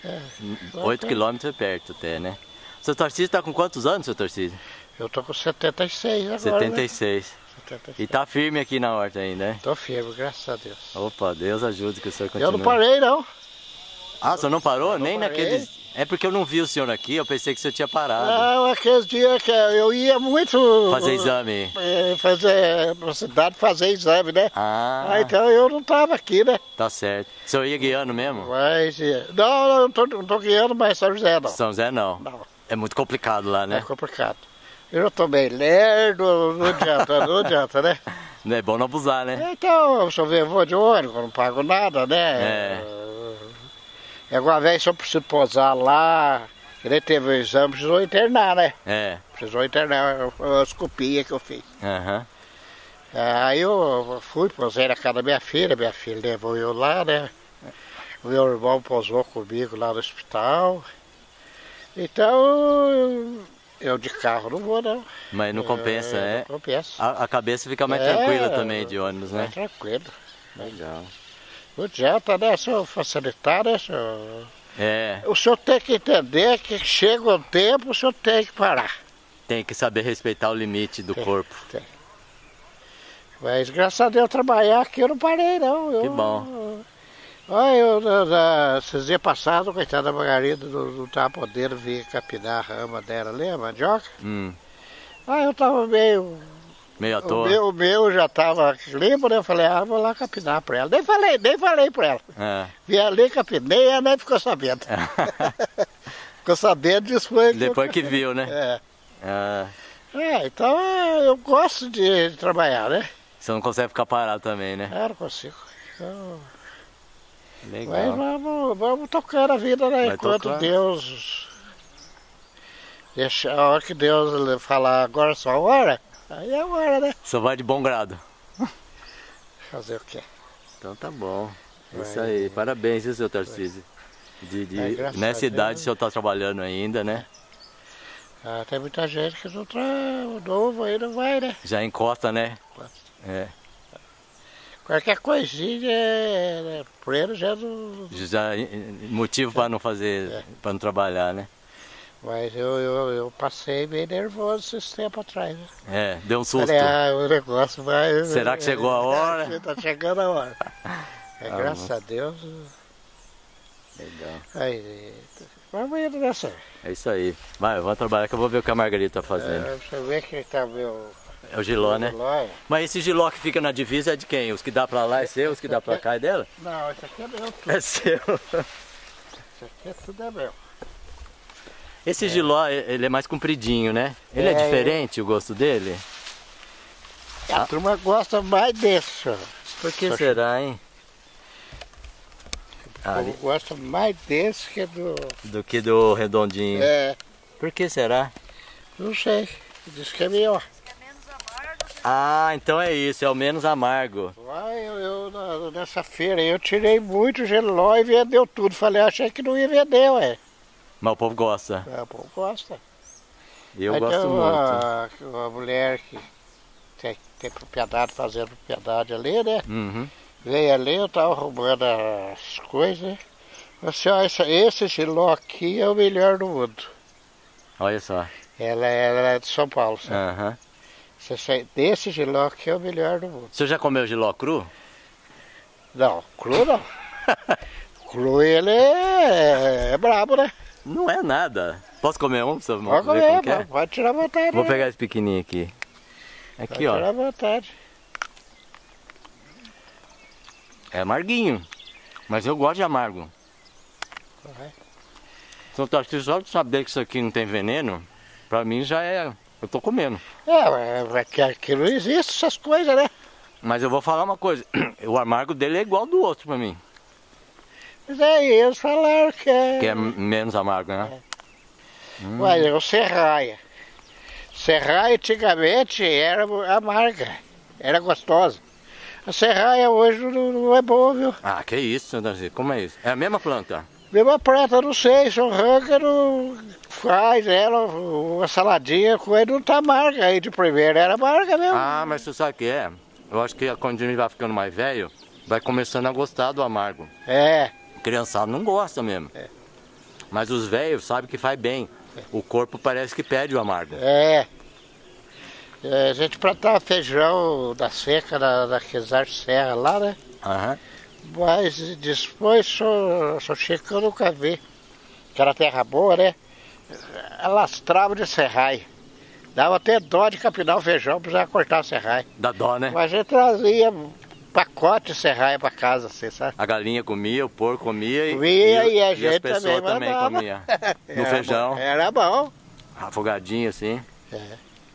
8 quilômetros é perto até, né? Seu Tarcísio tá com quantos anos, seu Tarcísio? Eu tô com 76 agora. 76. Né? 76. E tá firme aqui na horta ainda, né? Tô firme, graças a Deus. Opa, Deus ajude que o senhor continue. Eu não parei não. Ah, o senhor não parou? Nem naqueles... É porque eu não vi o senhor aqui, eu pensei que o senhor tinha parado. Não, aqueles dias que eu ia muito... Fazer exame. Fazer, pra cidade fazer exame, né? Então eu não tava aqui, né? Tá certo. O senhor ia guiando mesmo? Mas, não tô guiando mais São José, não. São José não. É muito complicado lá, né? É complicado. Eu tô meio lerdo, não adianta, né? Não é bom não abusar, né? Então, eu sou vovô de ônibus, não pago nada, né? Alguma vez se eu preciso posar lá, ele teve o exame, precisou internar, né? Precisou internar as copias que eu fiz. Aí eu fui, posei na casa da minha filha levou eu lá, né? O meu irmão posou comigo lá no hospital. Então, eu de carro não vou, não. Mas não compensa, Não compensa. A cabeça fica mais tranquila também de ônibus, né? Mais tranquilo. Legal. Não adianta, né? Se eu facilitar, né? O senhor tem que entender que chega um tempo, o senhor tem que parar. Tem que saber respeitar o limite do corpo. Tem. Mas graças a Deus trabalhar aqui eu não parei, não. Que bom. Olha, esses dias passados, coitada da Margarida não estava podendo vir capinar a rama dela ali, a mandioca. Eu estava meio à toa. O meu já estava limpo, né? Eu falei, vou lá capinar para ela. Nem falei para ela. Vim ali, capinei, ela nem ficou sabendo. Ficou sabendo disso foi. Depois que viu, né? Então eu gosto de trabalhar, né? Você não consegue ficar parado também, né? Não consigo. Legal. Mas vamos tocando a vida, né? Enquanto Deus... Deixa, a hora que Deus falar agora só a hora, aí é a hora, né? Só vai de bom grado. Fazer o quê? Então tá bom. Isso aí. Parabéns, viu, seu Tarcísio? Nessa idade o senhor tá trabalhando ainda, né? Tem muita gente que não novo aí não vai, né? Já encosta, né? Qualquer coisinha, primeiro já não... Já motivo para não fazer, para não trabalhar, né? Mas eu passei meio nervoso esse tempo atrás, né? Deu um susto. Falei, o negócio vai... Será que chegou a hora? Tá chegando a hora. Graças a Deus. Legal. Aí, vamos indo nessa. É isso aí. Vai, vamos trabalhar que eu vou ver o que a Margarida tá fazendo. Deixa eu ver que tá meu... É o giló, né? Mas esse giló que fica na divisa é de quem? Os que dá pra lá é seu, os que dá pra cá é dela? Não, esse aqui é meu. É seu. Esse aqui tudo é meu. Esse giló, ele é mais compridinho, né? Ele é diferente, o gosto dele? A turma gosta mais desse, ó. Por que será, hein? O povo gosta mais desse que do que do redondinho. Por que será? Não sei. Diz que é melhor. Então é isso, é o menos amargo. Nessa feira eu tirei muito giló e vendeu tudo. Falei, achei que não ia vender, ué. Mas o povo gosta. O povo gosta. Eu gosto muito. Uma mulher que tem propriedade, fazendo propriedade ali, né? Veio ali, eu tava arrumando as coisas. Assim, ó, esse giló aqui é o melhor do mundo. Olha só. Ela é de São Paulo, sabe? Desse giló aqui é o melhor do mundo. O senhor já comeu giló cru? Não, cru não. Cru ele é brabo, né? Não é nada. Posso comer um? Pode comer, pode tirar à vontade. Vou pegar esse pequenininho aqui. Aqui, ó. Pode tirar à vontade. É amarguinho, mas eu gosto de amargo. Então, só de saber que isso aqui não tem veneno, pra mim já é... Eu tô comendo. Aqui não existe essas coisas, né? Mas eu vou falar uma coisa, o amargo dele é igual do outro pra mim. Mas aí eles falaram que é... Que é menos amargo, né? Mas o serraia. Serraia antigamente era amarga, era gostosa. A serraia hoje não é boa, viu? Que isso, Danzi, como é isso? É a mesma planta? Mesma planta, não sei, se o ranca não faz ela, uma saladinha com ele não tá amarga, aí de primeira era amarga mesmo. Mas você sabe o que é? Eu acho que quando a gente vai ficando mais velho, vai começando a gostar do amargo. Criançado não gosta mesmo. Mas os velhos sabem que faz bem. O corpo parece que pede o amargo. A gente plantava feijão da seca, daqueles ar de serra lá, né? Mas depois só chega que eu nunca vi. Que era terra boa, né? Alastrava de serraia. Dava até dó de capinar o feijão, precisava cortar o serraia. Dá dó, né? Mas a gente trazia pacote de serraia pra casa, assim, sabe? A galinha comia, o porco comia e a gente as pessoas também comia. No feijão. Era bom. Afogadinho assim.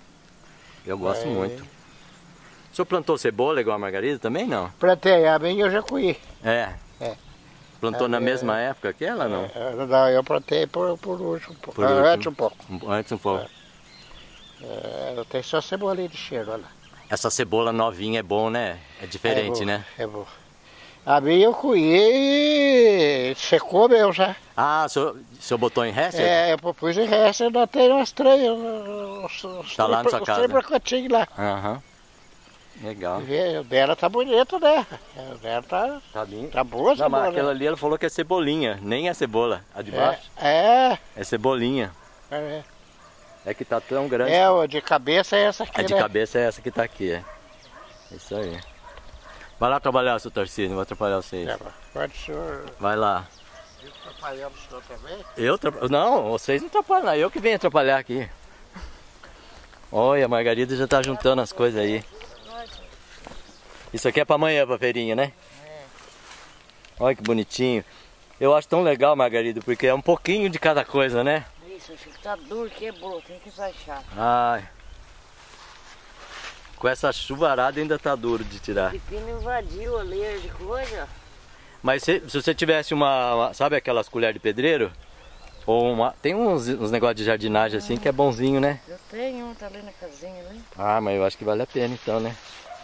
Eu gosto muito. O senhor plantou cebola igual a Margarida também, não? Plantei, a minha eu já colhi. É. Plantou na mesma época que ela, não? Não, eu plantei por último, antes um pouco. Antes um pouco. Eu tenho só cebolinha de cheiro, olha lá. Essa cebola novinha é bom, né? É diferente, né? É bom. A minha eu colhi, secou mesmo já. Ah, o senhor botou em resto? Eu pus em resto, ainda tenho umas 3. Tá lá na sua casa? Os 3 pacotinhos lá. Aham. Legal. O dela tá bonito, né? O dela tá boa a cebola. Mas aquela ali ela falou que é cebolinha, nem é cebola. A de baixo? É cebolinha. É que tá tão grande. O de cabeça é essa aqui, A de cabeça é essa que tá aqui, Isso aí. Vai lá trabalhar, seu Tarcísio, não vai atrapalhar vocês. Pode, senhor. Vai lá. Atrapalhando o senhor também? Não, vocês não atrapalham, eu que venho atrapalhar aqui. Olha, a Margarida já tá juntando as coisas aí. Isso aqui é pra amanhã, pra feirinha, né? Olha que bonitinho. Eu acho tão legal, Margarida, porque é um pouquinho de cada coisa, né? Isso, acho que tá duro, quebrou, tem que baixar. Ai. Com essa chuvarada ainda tá duro de tirar. O pepino invadiu a leira de coisa. Mas se você tivesse sabe aquelas colheres de pedreiro? Ou tem uns negócios de jardinagem assim que é bonzinho, né? Eu tenho um, tá ali na casinha, né? Ah, mas eu acho que vale a pena então, né?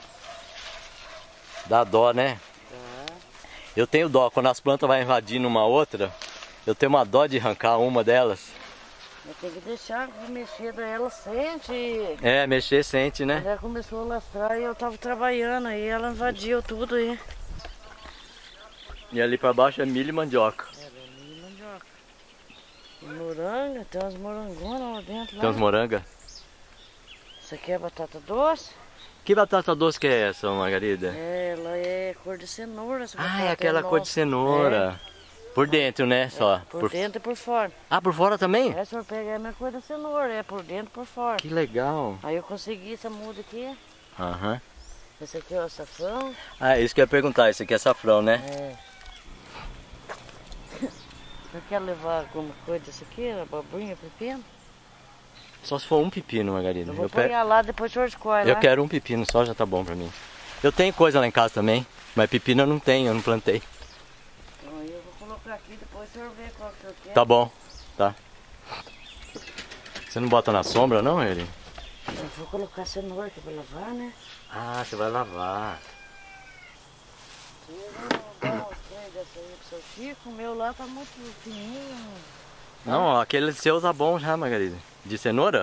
Dá dó, né? Eu tenho dó, quando as plantas vão invadindo uma outra, eu tenho uma dó de arrancar uma delas. Eu tenho que deixar mexer, daí ela sente. Mexer sente, né? Ela começou a lastrar e eu tava trabalhando aí, ela invadiu tudo aí. E ali pra baixo é milho e mandioca. Milho e mandioca. E moranga, tem umas morangonas lá dentro. Tem umas morangas? Isso aqui é batata doce. Que batata doce que é essa, Margarida? Ela é cor de cenoura. É aquela cor de cenoura. Por dentro, né? Só. Por dentro e por fora. Ah, por fora também? O senhor pega a minha cor da cenoura, é por dentro e por fora. Que legal. Aí eu consegui essa muda aqui. Aham. Esse aqui é o açafrão. Isso que eu ia perguntar, esse aqui é açafrão, né? Você quer levar alguma coisa disso aqui? Abobrinha, pepino? Só se for um pepino, Margarida. Eu vou pôr lá, depois o senhor escolhe. Eu quero um pepino só, já tá bom pra mim. Eu tenho coisa lá em casa também, mas pepino eu não tenho, eu não plantei. Então eu vou colocar aqui, depois o senhor vê qual que o senhor quer. Tá bom, tá. Você não bota na sombra não, ele? Eu vou colocar cenoura aqui pra lavar, né? Ah, você vai lavar. Eu vou dar uns 3 dessa aí pro seu Chico, o meu lá tá muito fininho. Não, aquele seu tá bom já, Margarida. De cenoura?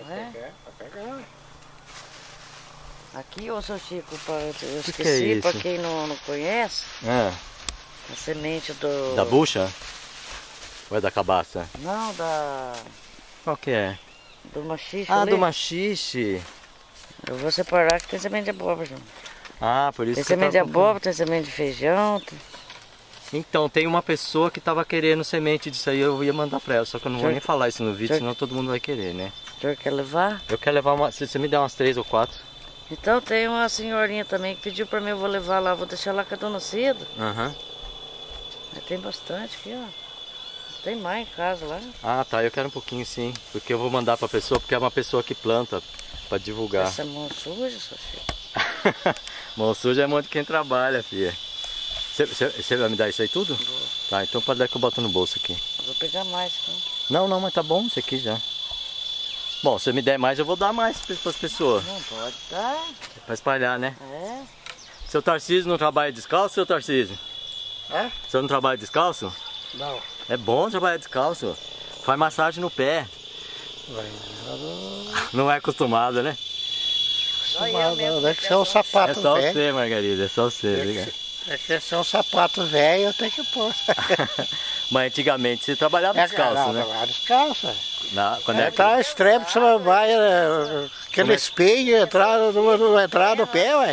Aqui, ô seu Chico, eu esqueci, pra quem não conhece, a semente do... Da bucha? Ou é da cabaça? Não, da... Qual que é? Do machixe. Do machixe. Eu vou separar que tem semente de abóbora, João. Por isso tem que semente de abóbora, tem semente de feijão. Então, tem uma pessoa que tava querendo semente disso aí, eu ia mandar pra ela, só que eu não vou nem falar isso no vídeo, senão todo mundo vai querer, né? O senhor quer levar? Eu quero levar se você me der umas 3 ou 4. Então tem uma senhorinha também que pediu pra mim, eu vou levar lá, vou deixar lá com a dona Cida. Tem bastante aqui, ó. Tem mais em casa lá. Tá, eu quero um pouquinho sim, porque eu vou mandar pra pessoa, porque é uma pessoa que planta, pra divulgar. Essa mão suja, seu filho. Mão suja é mão de quem trabalha, filha. Você vai me dar isso aí tudo? Vou. Tá, então pode dar que eu boto no bolso aqui. Eu vou pegar mais, então. Não, mas tá bom isso aqui já. Bom, se você me der mais, eu vou dar mais para as pessoas. Não pode dar. Pra espalhar, né? Seu Tarcísio não trabalha descalço, seu Tarcísio? O senhor não trabalha descalço? Não. É bom trabalhar descalço. Faz massagem no pé. Não é acostumado, né? Deve ser um sapato velho. É só você, Margarida, é só você. É que esse é um sapato velho, eu tenho que pôr. Mas antigamente você trabalhava descalço, né? Trabalhava descalço. Quando tá extremo, você vai aquele espinho entrar no pé, ué.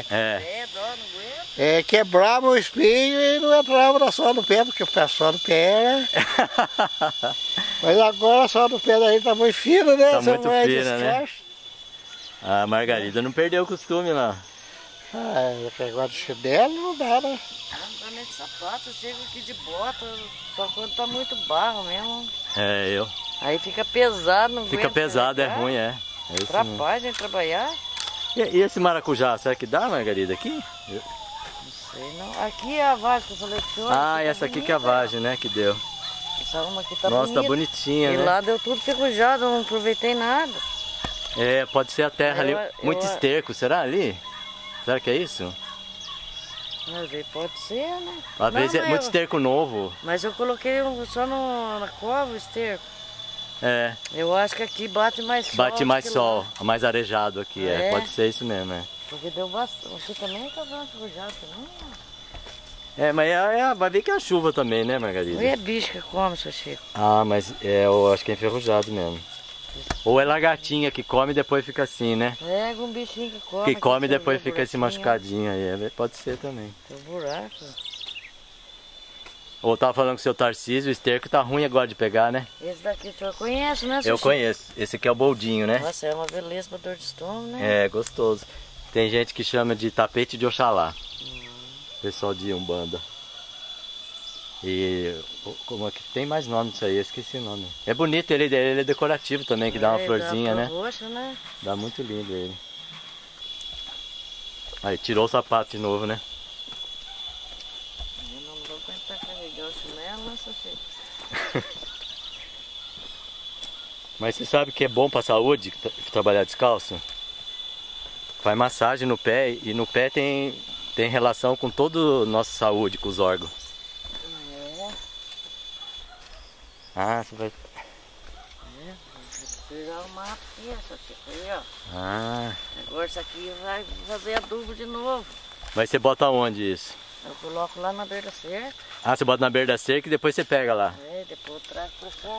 Quebrava o espinho e não entrava na sola do pé, porque o pé só do pé, Mas agora a sola do pé daí tá muito fina, né? Tá muito fina, né? A Margarida não perdeu o costume lá. Agora de chinelo não dá, né? Não dá nem de sapato, eu chego aqui de bota, só quando tá muito barro mesmo. Eu. Aí fica pesado, não aguenta. Fica pesado, é ruim, Atrapalha de trabalhar. E esse maracujá, será que dá, Margarida, aqui? Não sei não. Aqui é a vagem que eu falei que o senhor. Ah, essa aqui que é a vagem, né, que deu. Essa uma aqui tá Nossa, bonita. tá bonitinha, e né? E lá deu tudo ferrujado, eu não aproveitei nada. É, pode ser a terra ali. Muito esterco, será ali? Será que é isso? Às vezes pode ser, né? Às vezes é muito esterco novo. Mas eu coloquei só na cova o esterco. É. Eu acho que aqui bate mais sol. Bate mais sol, mais arejado aqui, pode ser isso mesmo, Porque deu bastante. Você também tá dando ferrujado também? É, mas vai ver que é a chuva também, né, Margarida? E é bicho que come, seu Chico. Ah, mas eu acho que é enferrujado mesmo. Ou é lagartinha que come e depois fica assim, né? É, algum bichinho que come. Que come e depois fica esse machucadinho aí, pode ser também. Tem buraco. Ou tava falando com o seu Tarcísio, o esterco tá ruim agora de pegar, né? Esse daqui o senhor conhece, né, seu Eu conheço. Esse aqui é o boldinho, né? Nossa, é uma beleza pra dor de estômago, né? É, gostoso. Tem gente que chama de tapete de Oxalá. Pessoal de Umbanda. E como é que tem mais nome disso aí? Eu esqueci o nome. É bonito, ele é decorativo também, que dá uma florzinha, né? Roxa, né? Dá muito lindo ele. Aí, tirou o sapato de novo, né? Eu não vou aguentar carregar o chinelo, né, seu Chico? Mas você sabe que é bom pra saúde trabalhar descalço? Faz massagem no pé e no pé tem relação com toda a nossa saúde, com os órgãos. É. Ah, você vai... Vou pegar o mapa aqui, essa Chico aí, ó. Ah. Agora isso aqui vai fazer adubo de novo. Mas você bota onde isso? Eu coloco lá na beira da cerca. Ah, você bota na beira da cerca e depois você pega lá. É, depois eu trago pra cá.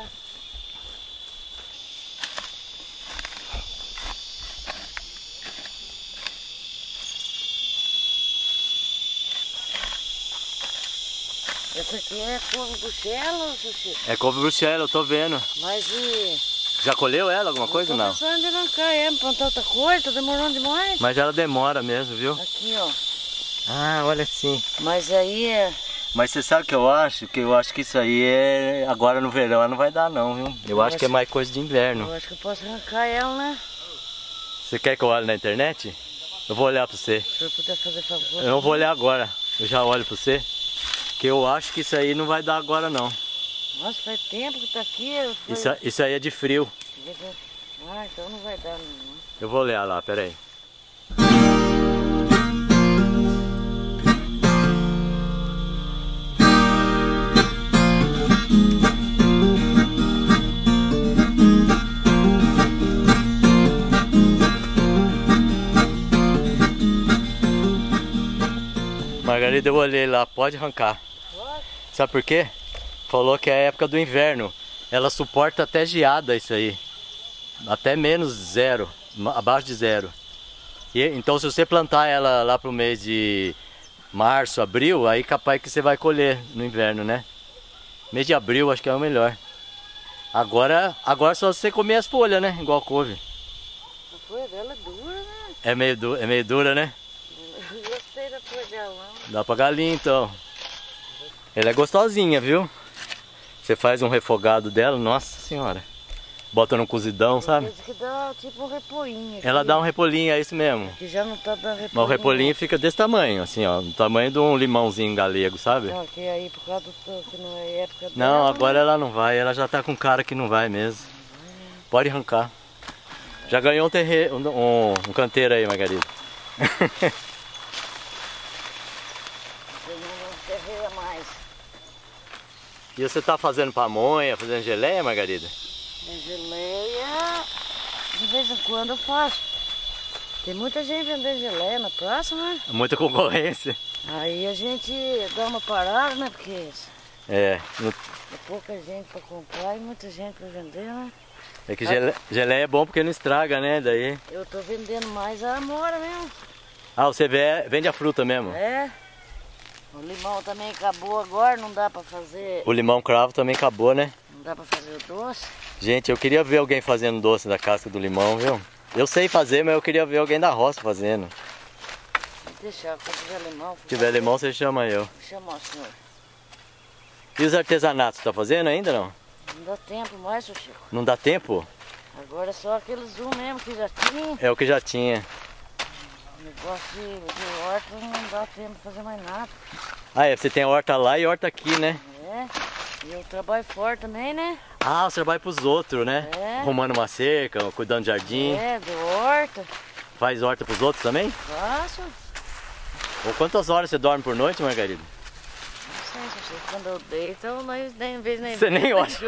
Essa aqui é couve-bruxela, seu Chico? É couve-bruxela, eu tô vendo. Mas e... Já colheu ela, alguma coisa ou não? Tô pensando em arrancar, plantar outra coisa, tá demorando demais. Mas ela demora mesmo, viu? Aqui, ó. Ah, olha assim. Mas aí é... Mas você sabe o que eu acho? Que eu acho que isso aí é... Agora no verão não vai dar não, viu? Eu acho que é mais coisa de inverno. Eu acho que eu posso arrancar ela, né? Você quer que eu olhe na internet? Eu vou olhar pra você. Se o senhor puder fazer favor. Eu não vou olhar agora. Eu já olho pra você. Que eu acho que isso aí não vai dar agora não. Nossa, faz tempo que tá aqui. Isso aí é de frio. Ah, então não vai dar não. Eu vou olhar lá, peraí. Margarida, eu olhei lá, pode arrancar. Pode? Sabe por quê? Falou que é a época do inverno. Ela suporta até geada isso aí. Até menos zero, abaixo de zero. Então se você plantar ela lá pro mês de março, abril, aí capaz que você vai colher no inverno, né? Mês de abril acho que é o melhor. Agora só você comer as folhas, né? Igual couve. A folha dela é dura, né? É meio dura, né? Eu gostei da folha dela, não. Dá pra galinha então. Ela é gostosinha, viu? Você faz um refogado dela, nossa senhora. Bota no cozidão, sabe? Que dá tipo um repolhinho. Ela dá um repolhinho, é isso mesmo. Que já não tá dando repolhinho. Mas o repolhinho fica desse tamanho, assim, ó. Do tamanho de um limãozinho galego, sabe? Não, que aí por causa do que não é época dela. Não, agora ela não vai. Ela já tá com cara que não vai mesmo. Pode arrancar. Já ganhou um canteiro aí, Margarida. Eu não ferreia mais. E você tá fazendo pamonha, fazendo geleia, Margarida? Geleia, de vez em quando eu faço. Tem muita gente vendendo geleia na praça, né? Muita concorrência. Aí a gente dá uma parada, né? Porque é pouca gente para comprar e muita gente para vender, né? É que geleia é bom porque não estraga, né? Daí... Eu tô vendendo mais a amora mesmo. Ah, você vende a fruta mesmo? É. O limão também acabou agora, não dá para fazer... O limão cravo também acabou, né? Não dá para fazer o doce. Gente, eu queria ver alguém fazendo doce da casca do limão, viu? Eu sei fazer, mas eu queria ver alguém da roça fazendo. Vou deixar, se tiver limão... Se tiver limão, você chama eu. Chama o senhor. E os artesanatos, tá fazendo ainda não? Não dá tempo mais, seu Chico. Não dá tempo? Agora é só aqueles mesmo que já tinha. É o que já tinha. Negócio de horta não dá tempo de fazer mais nada. Ah, é, você tem horta lá e horta aqui, né? É, e eu trabalho fora também, né? Ah, você trabalha pros outros, né? É. Arrumando uma cerca, cuidando de jardim. É, de horta. Faz horta pros outros também? Faço. Ou quantas horas você dorme por noite, Margarida? Não sei, quando eu deito, eu nem vejo nem. Você nem olha.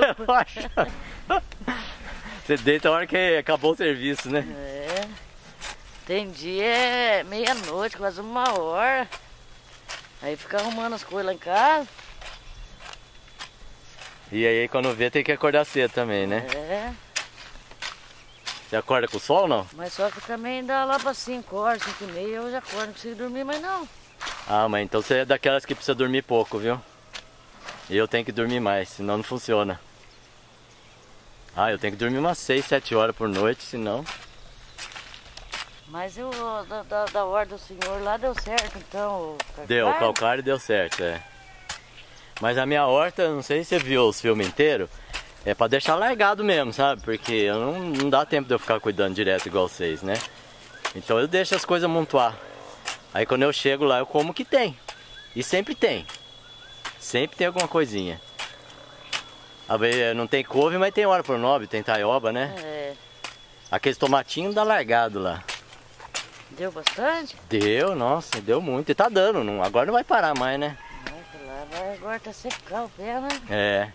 Você deita a hora que acabou o serviço, né? É. Tem dia é meia-noite, quase 1h. Aí fica arrumando as coisas lá em casa. E aí quando vê tem que acordar cedo também, né? É. Você acorda com o sol ou não? Mas só que também dá lá para 5 horas, 5h30, eu já acordo, não consigo dormir mais não. Ah, mas então você é daquelas que precisa dormir pouco, viu? E eu tenho que dormir mais, senão não funciona. Ah, eu tenho que dormir umas 6, 7 horas por noite, senão... Mas eu, da ordem do senhor lá deu certo, então. Deu, o calcário deu certo, é. Mas a minha horta, não sei se você viu os filmes inteiros, é pra deixar largado mesmo, sabe? Porque eu não dá tempo de eu ficar cuidando direto igual vocês, né? Então eu deixo as coisas amontoar. Aí quando eu chego lá eu como o que tem. E sempre tem. Sempre tem alguma coisinha. Não tem couve, mas tem hora por nobre, tem taioba, né? É. Aqueles tomatinhos dá largado lá. Deu bastante? Deu, nossa, deu muito. E tá dando, agora não vai parar mais, né? Agora tá secar o pé, né? É.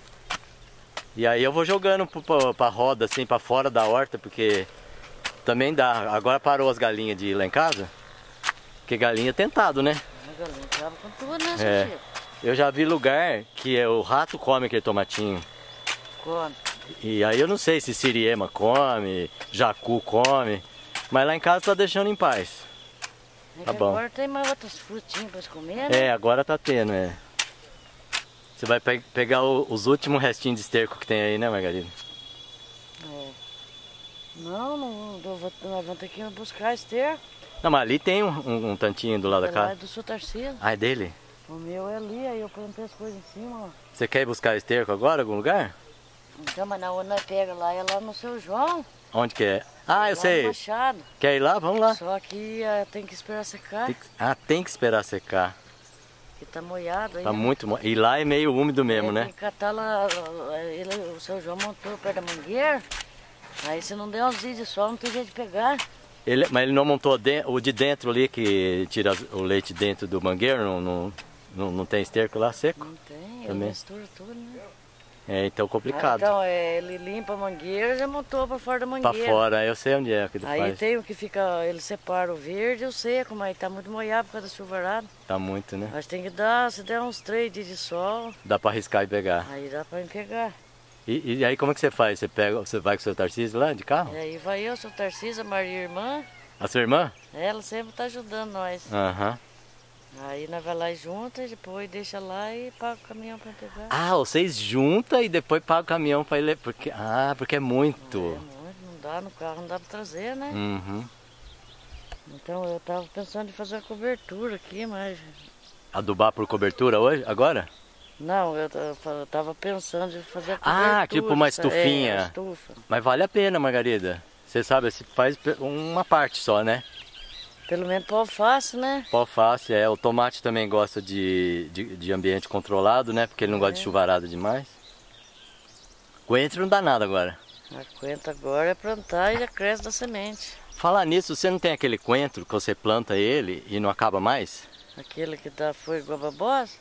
E aí eu vou jogando pra roda, assim, pra fora da horta, porque também dá. Agora parou as galinhas de ir lá em casa. Porque galinha é tentado, né? A galinha tava com tudo, né, É. Eu já vi lugar que o rato come aquele tomatinho. Come. E aí eu não sei se siriema come, jacu come. Mas lá em casa tá deixando em paz. Tá bom. Agora tem mais outras frutinhas pra comer, né? É, agora tá tendo, é. Você vai pegar os últimos restinhos de esterco que tem aí, né, Margarida? É. Não, nós vamos ter que ir buscar esterco. Não, mas ali tem um tantinho do lado da casa. É do seu Tarcísio. Ah, é dele? O meu é ali, aí eu plantei as coisas em cima, ó. Você quer ir buscar esterco agora, em algum lugar? Então, mas na onde nós pega lá, é lá no seu João. Onde que é? Ah, eu lá sei. No Machado. Quer ir lá? Vamos lá. Só que tem que esperar secar. Tem que esperar secar. Que tá molhado aí. Tá muito molhado. E lá é meio úmido mesmo, né? Tem que catar lá, o seu João montou perto da mangueira. Aí se não der uns dias de sol, não tem jeito de pegar. Mas ele não montou o de dentro ali, que tira o leite dentro do mangueiro? Não tem esterco lá seco? Não tem, também. Ele mistura tudo, né? É, então complicado. Então, ele limpa a mangueira e já montou pra fora da mangueira. Pra fora, eu sei onde é que ele aí faz. Tem o que fica, ele separa o verde e o seco, mas tá muito molhado por causa da chuvarada. Tá muito, né? Mas tem que dar, se der uns 3 dias de sol. Dá pra arriscar e pegar. Aí dá pra pegar. E aí como é que você faz? Você vai com o seu Tarcísio lá de carro? E aí vai eu, seu Tarcísio, a Maria Irmã. A sua irmã? Ela sempre tá ajudando nós. Aham. Aí nós vai lá junto, depois deixa lá e paga o caminhão pra pegar. Ah, vocês juntam e depois pagam o caminhão pra ele. Porque é muito. É muito, não dá no carro, não dá pra trazer, né? Uhum. Então eu tava pensando em fazer uma cobertura aqui, mas... Adubar por cobertura hoje, agora? Não, eu tava pensando em fazer a cobertura. Ah, tipo uma estufinha. É, estufa. Mas vale a pena, Margarida. Você sabe, você faz uma parte só, né? Pelo menos para alface, né? Para alface, é. O tomate também gosta de ambiente controlado, né? Porque ele não gosta de chuvarada demais. Coentro não dá nada agora. A coentro agora é plantar e já cresce da semente. Falar nisso, você não tem aquele coentro que você planta ele e não acaba mais? Aquele que dá fogo a babosa?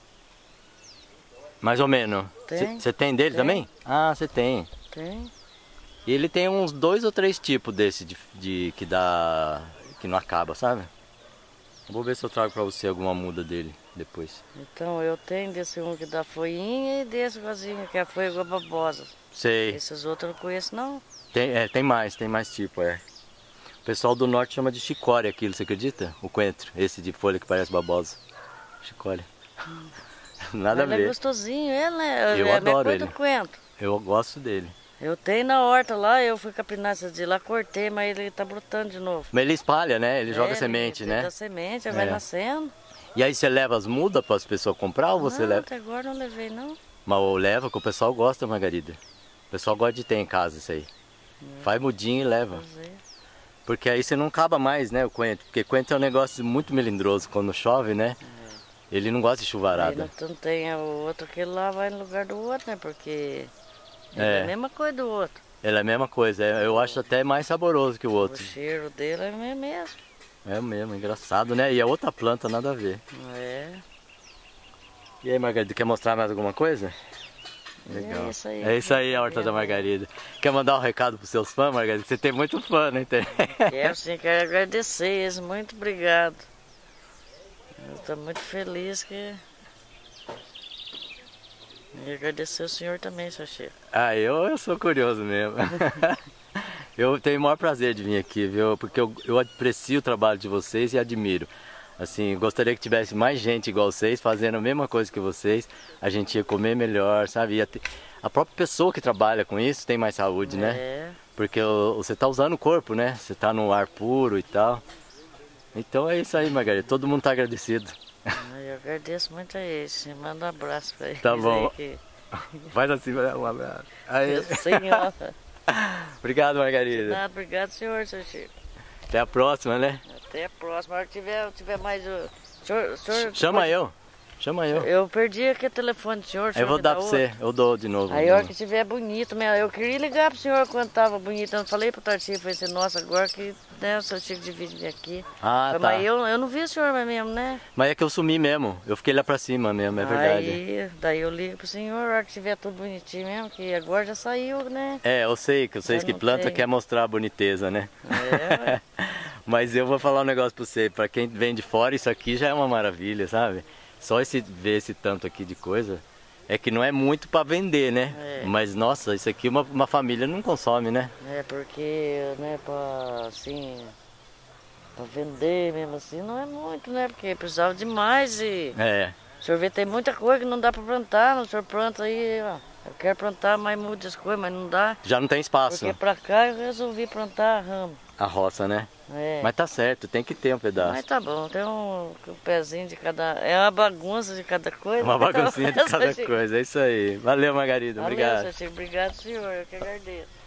Mais ou menos. Tem. Você tem dele também? Ah, você tem. Tem. E ele tem uns 2 ou 3 tipos desse que dá... que não acaba, sabe? Vou ver se eu trago pra você alguma muda dele depois. Então eu tenho desse um que dá folhinha e desse vasinho que é fogo a babosa. Sei. Esses outros eu não conheço não. Tem mais tipo, é. O pessoal do norte chama de chicória aquilo, você acredita? O coentro, esse de folha que parece babosa. Chicória. Nada a ver. Ele é gostosinho, ele, né? Eu adoro ele. Do coentro. Eu gosto dele. Eu tenho na horta lá, eu fui capinar esses dias lá, cortei, mas ele tá brotando de novo. Mas ele espalha, né? Ele joga semente, ele né? Dá semente, vai nascendo. E aí você leva as mudas para as pessoas comprar ou você não, leva? Até agora não levei não. Mas eu levo, que o pessoal gosta, Margarida. O pessoal gosta de ter em casa isso aí. Faz mudinho e leva. O Porque aí você não acaba mais, né, o coentro. Porque coentro é um negócio muito melindroso quando chove, né? Ele não gosta de chuvarada. Aí não tem o outro que lá vai no lugar do outro, né? Porque é a mesma coisa do outro. Ele é a mesma coisa, eu acho até mais saboroso que o outro. O cheiro dele é mesmo. É mesmo, engraçado, né? E é outra planta, nada a ver. É. E aí, Margarida, quer mostrar mais alguma coisa? Legal. É isso aí. É isso aí, a horta da Margarida. Quer mandar um recado pros seus fãs, Margarida? Você tem muito fã na internet. Quero agradecer eles, muito obrigado. Eu estou muito feliz que... E agradecer o senhor também, seu Chico. Ah, eu sou curioso mesmo. Eu tenho o maior prazer de vir aqui, viu? Porque eu aprecio o trabalho de vocês e admiro. Assim, gostaria que tivesse mais gente igual vocês, fazendo a mesma coisa que vocês. A gente ia comer melhor, sabe? A própria pessoa que trabalha com isso tem mais saúde, né? Porque você está usando o corpo, né? Você está no ar puro e tal. Então é isso aí, Margarida. Todo mundo está agradecido. Eu agradeço muito a eles. Manda um abraço para eles. Tá bom. Que... Faz assim, um abraço. Aí. Senhora. Obrigado, Margarida. Nada, obrigado, senhor, seu Chico. Até a próxima, né? Até a próxima. A hora que tiver mais... Senhor, Chama eu. Chama eu. Eu perdi aqui o telefone do senhor. Eu vou dar pra você, eu dou de novo. Aí a hora que estiver bonito, eu queria ligar pro senhor quando tava bonito. Eu falei pro Tarcísio, falei assim, nossa, agora que o seu Chico de vídeo aqui. Ah, mas tá. Mas eu não vi o senhor mesmo, né? Mas é que eu sumi mesmo, eu fiquei lá pra cima mesmo, é verdade. Daí eu ligo pro senhor, a hora que estiver tudo bonitinho mesmo, que agora já saiu, né? Eu sei que vocês que planta quer mostrar a boniteza, né? Mas eu vou falar um negócio pra você, pra quem vem de fora, isso aqui já é uma maravilha, sabe? Só ver esse tanto aqui de coisa, é que não é muito para vender, né? Mas nossa, isso aqui uma família não consome, né? Porque, né, assim, para vender mesmo assim, não é muito, né? Porque precisava de mais e... O senhor vê, tem muita coisa que não dá para plantar, o senhor planta aí, ó. Eu quero plantar mais muitas coisas, mas não dá. Já não tem espaço. Porque para cá eu resolvi plantar ramo. A roça, né? Mas tá certo, tem que ter um pedaço. Mas tá bom, tem um pezinho de cada... É uma bagunça de cada coisa. Uma baguncinha de cada coisa, é isso aí. Valeu, Margarida, obrigado. Valeu, seu Chico, obrigado, senhor, eu que agradeço.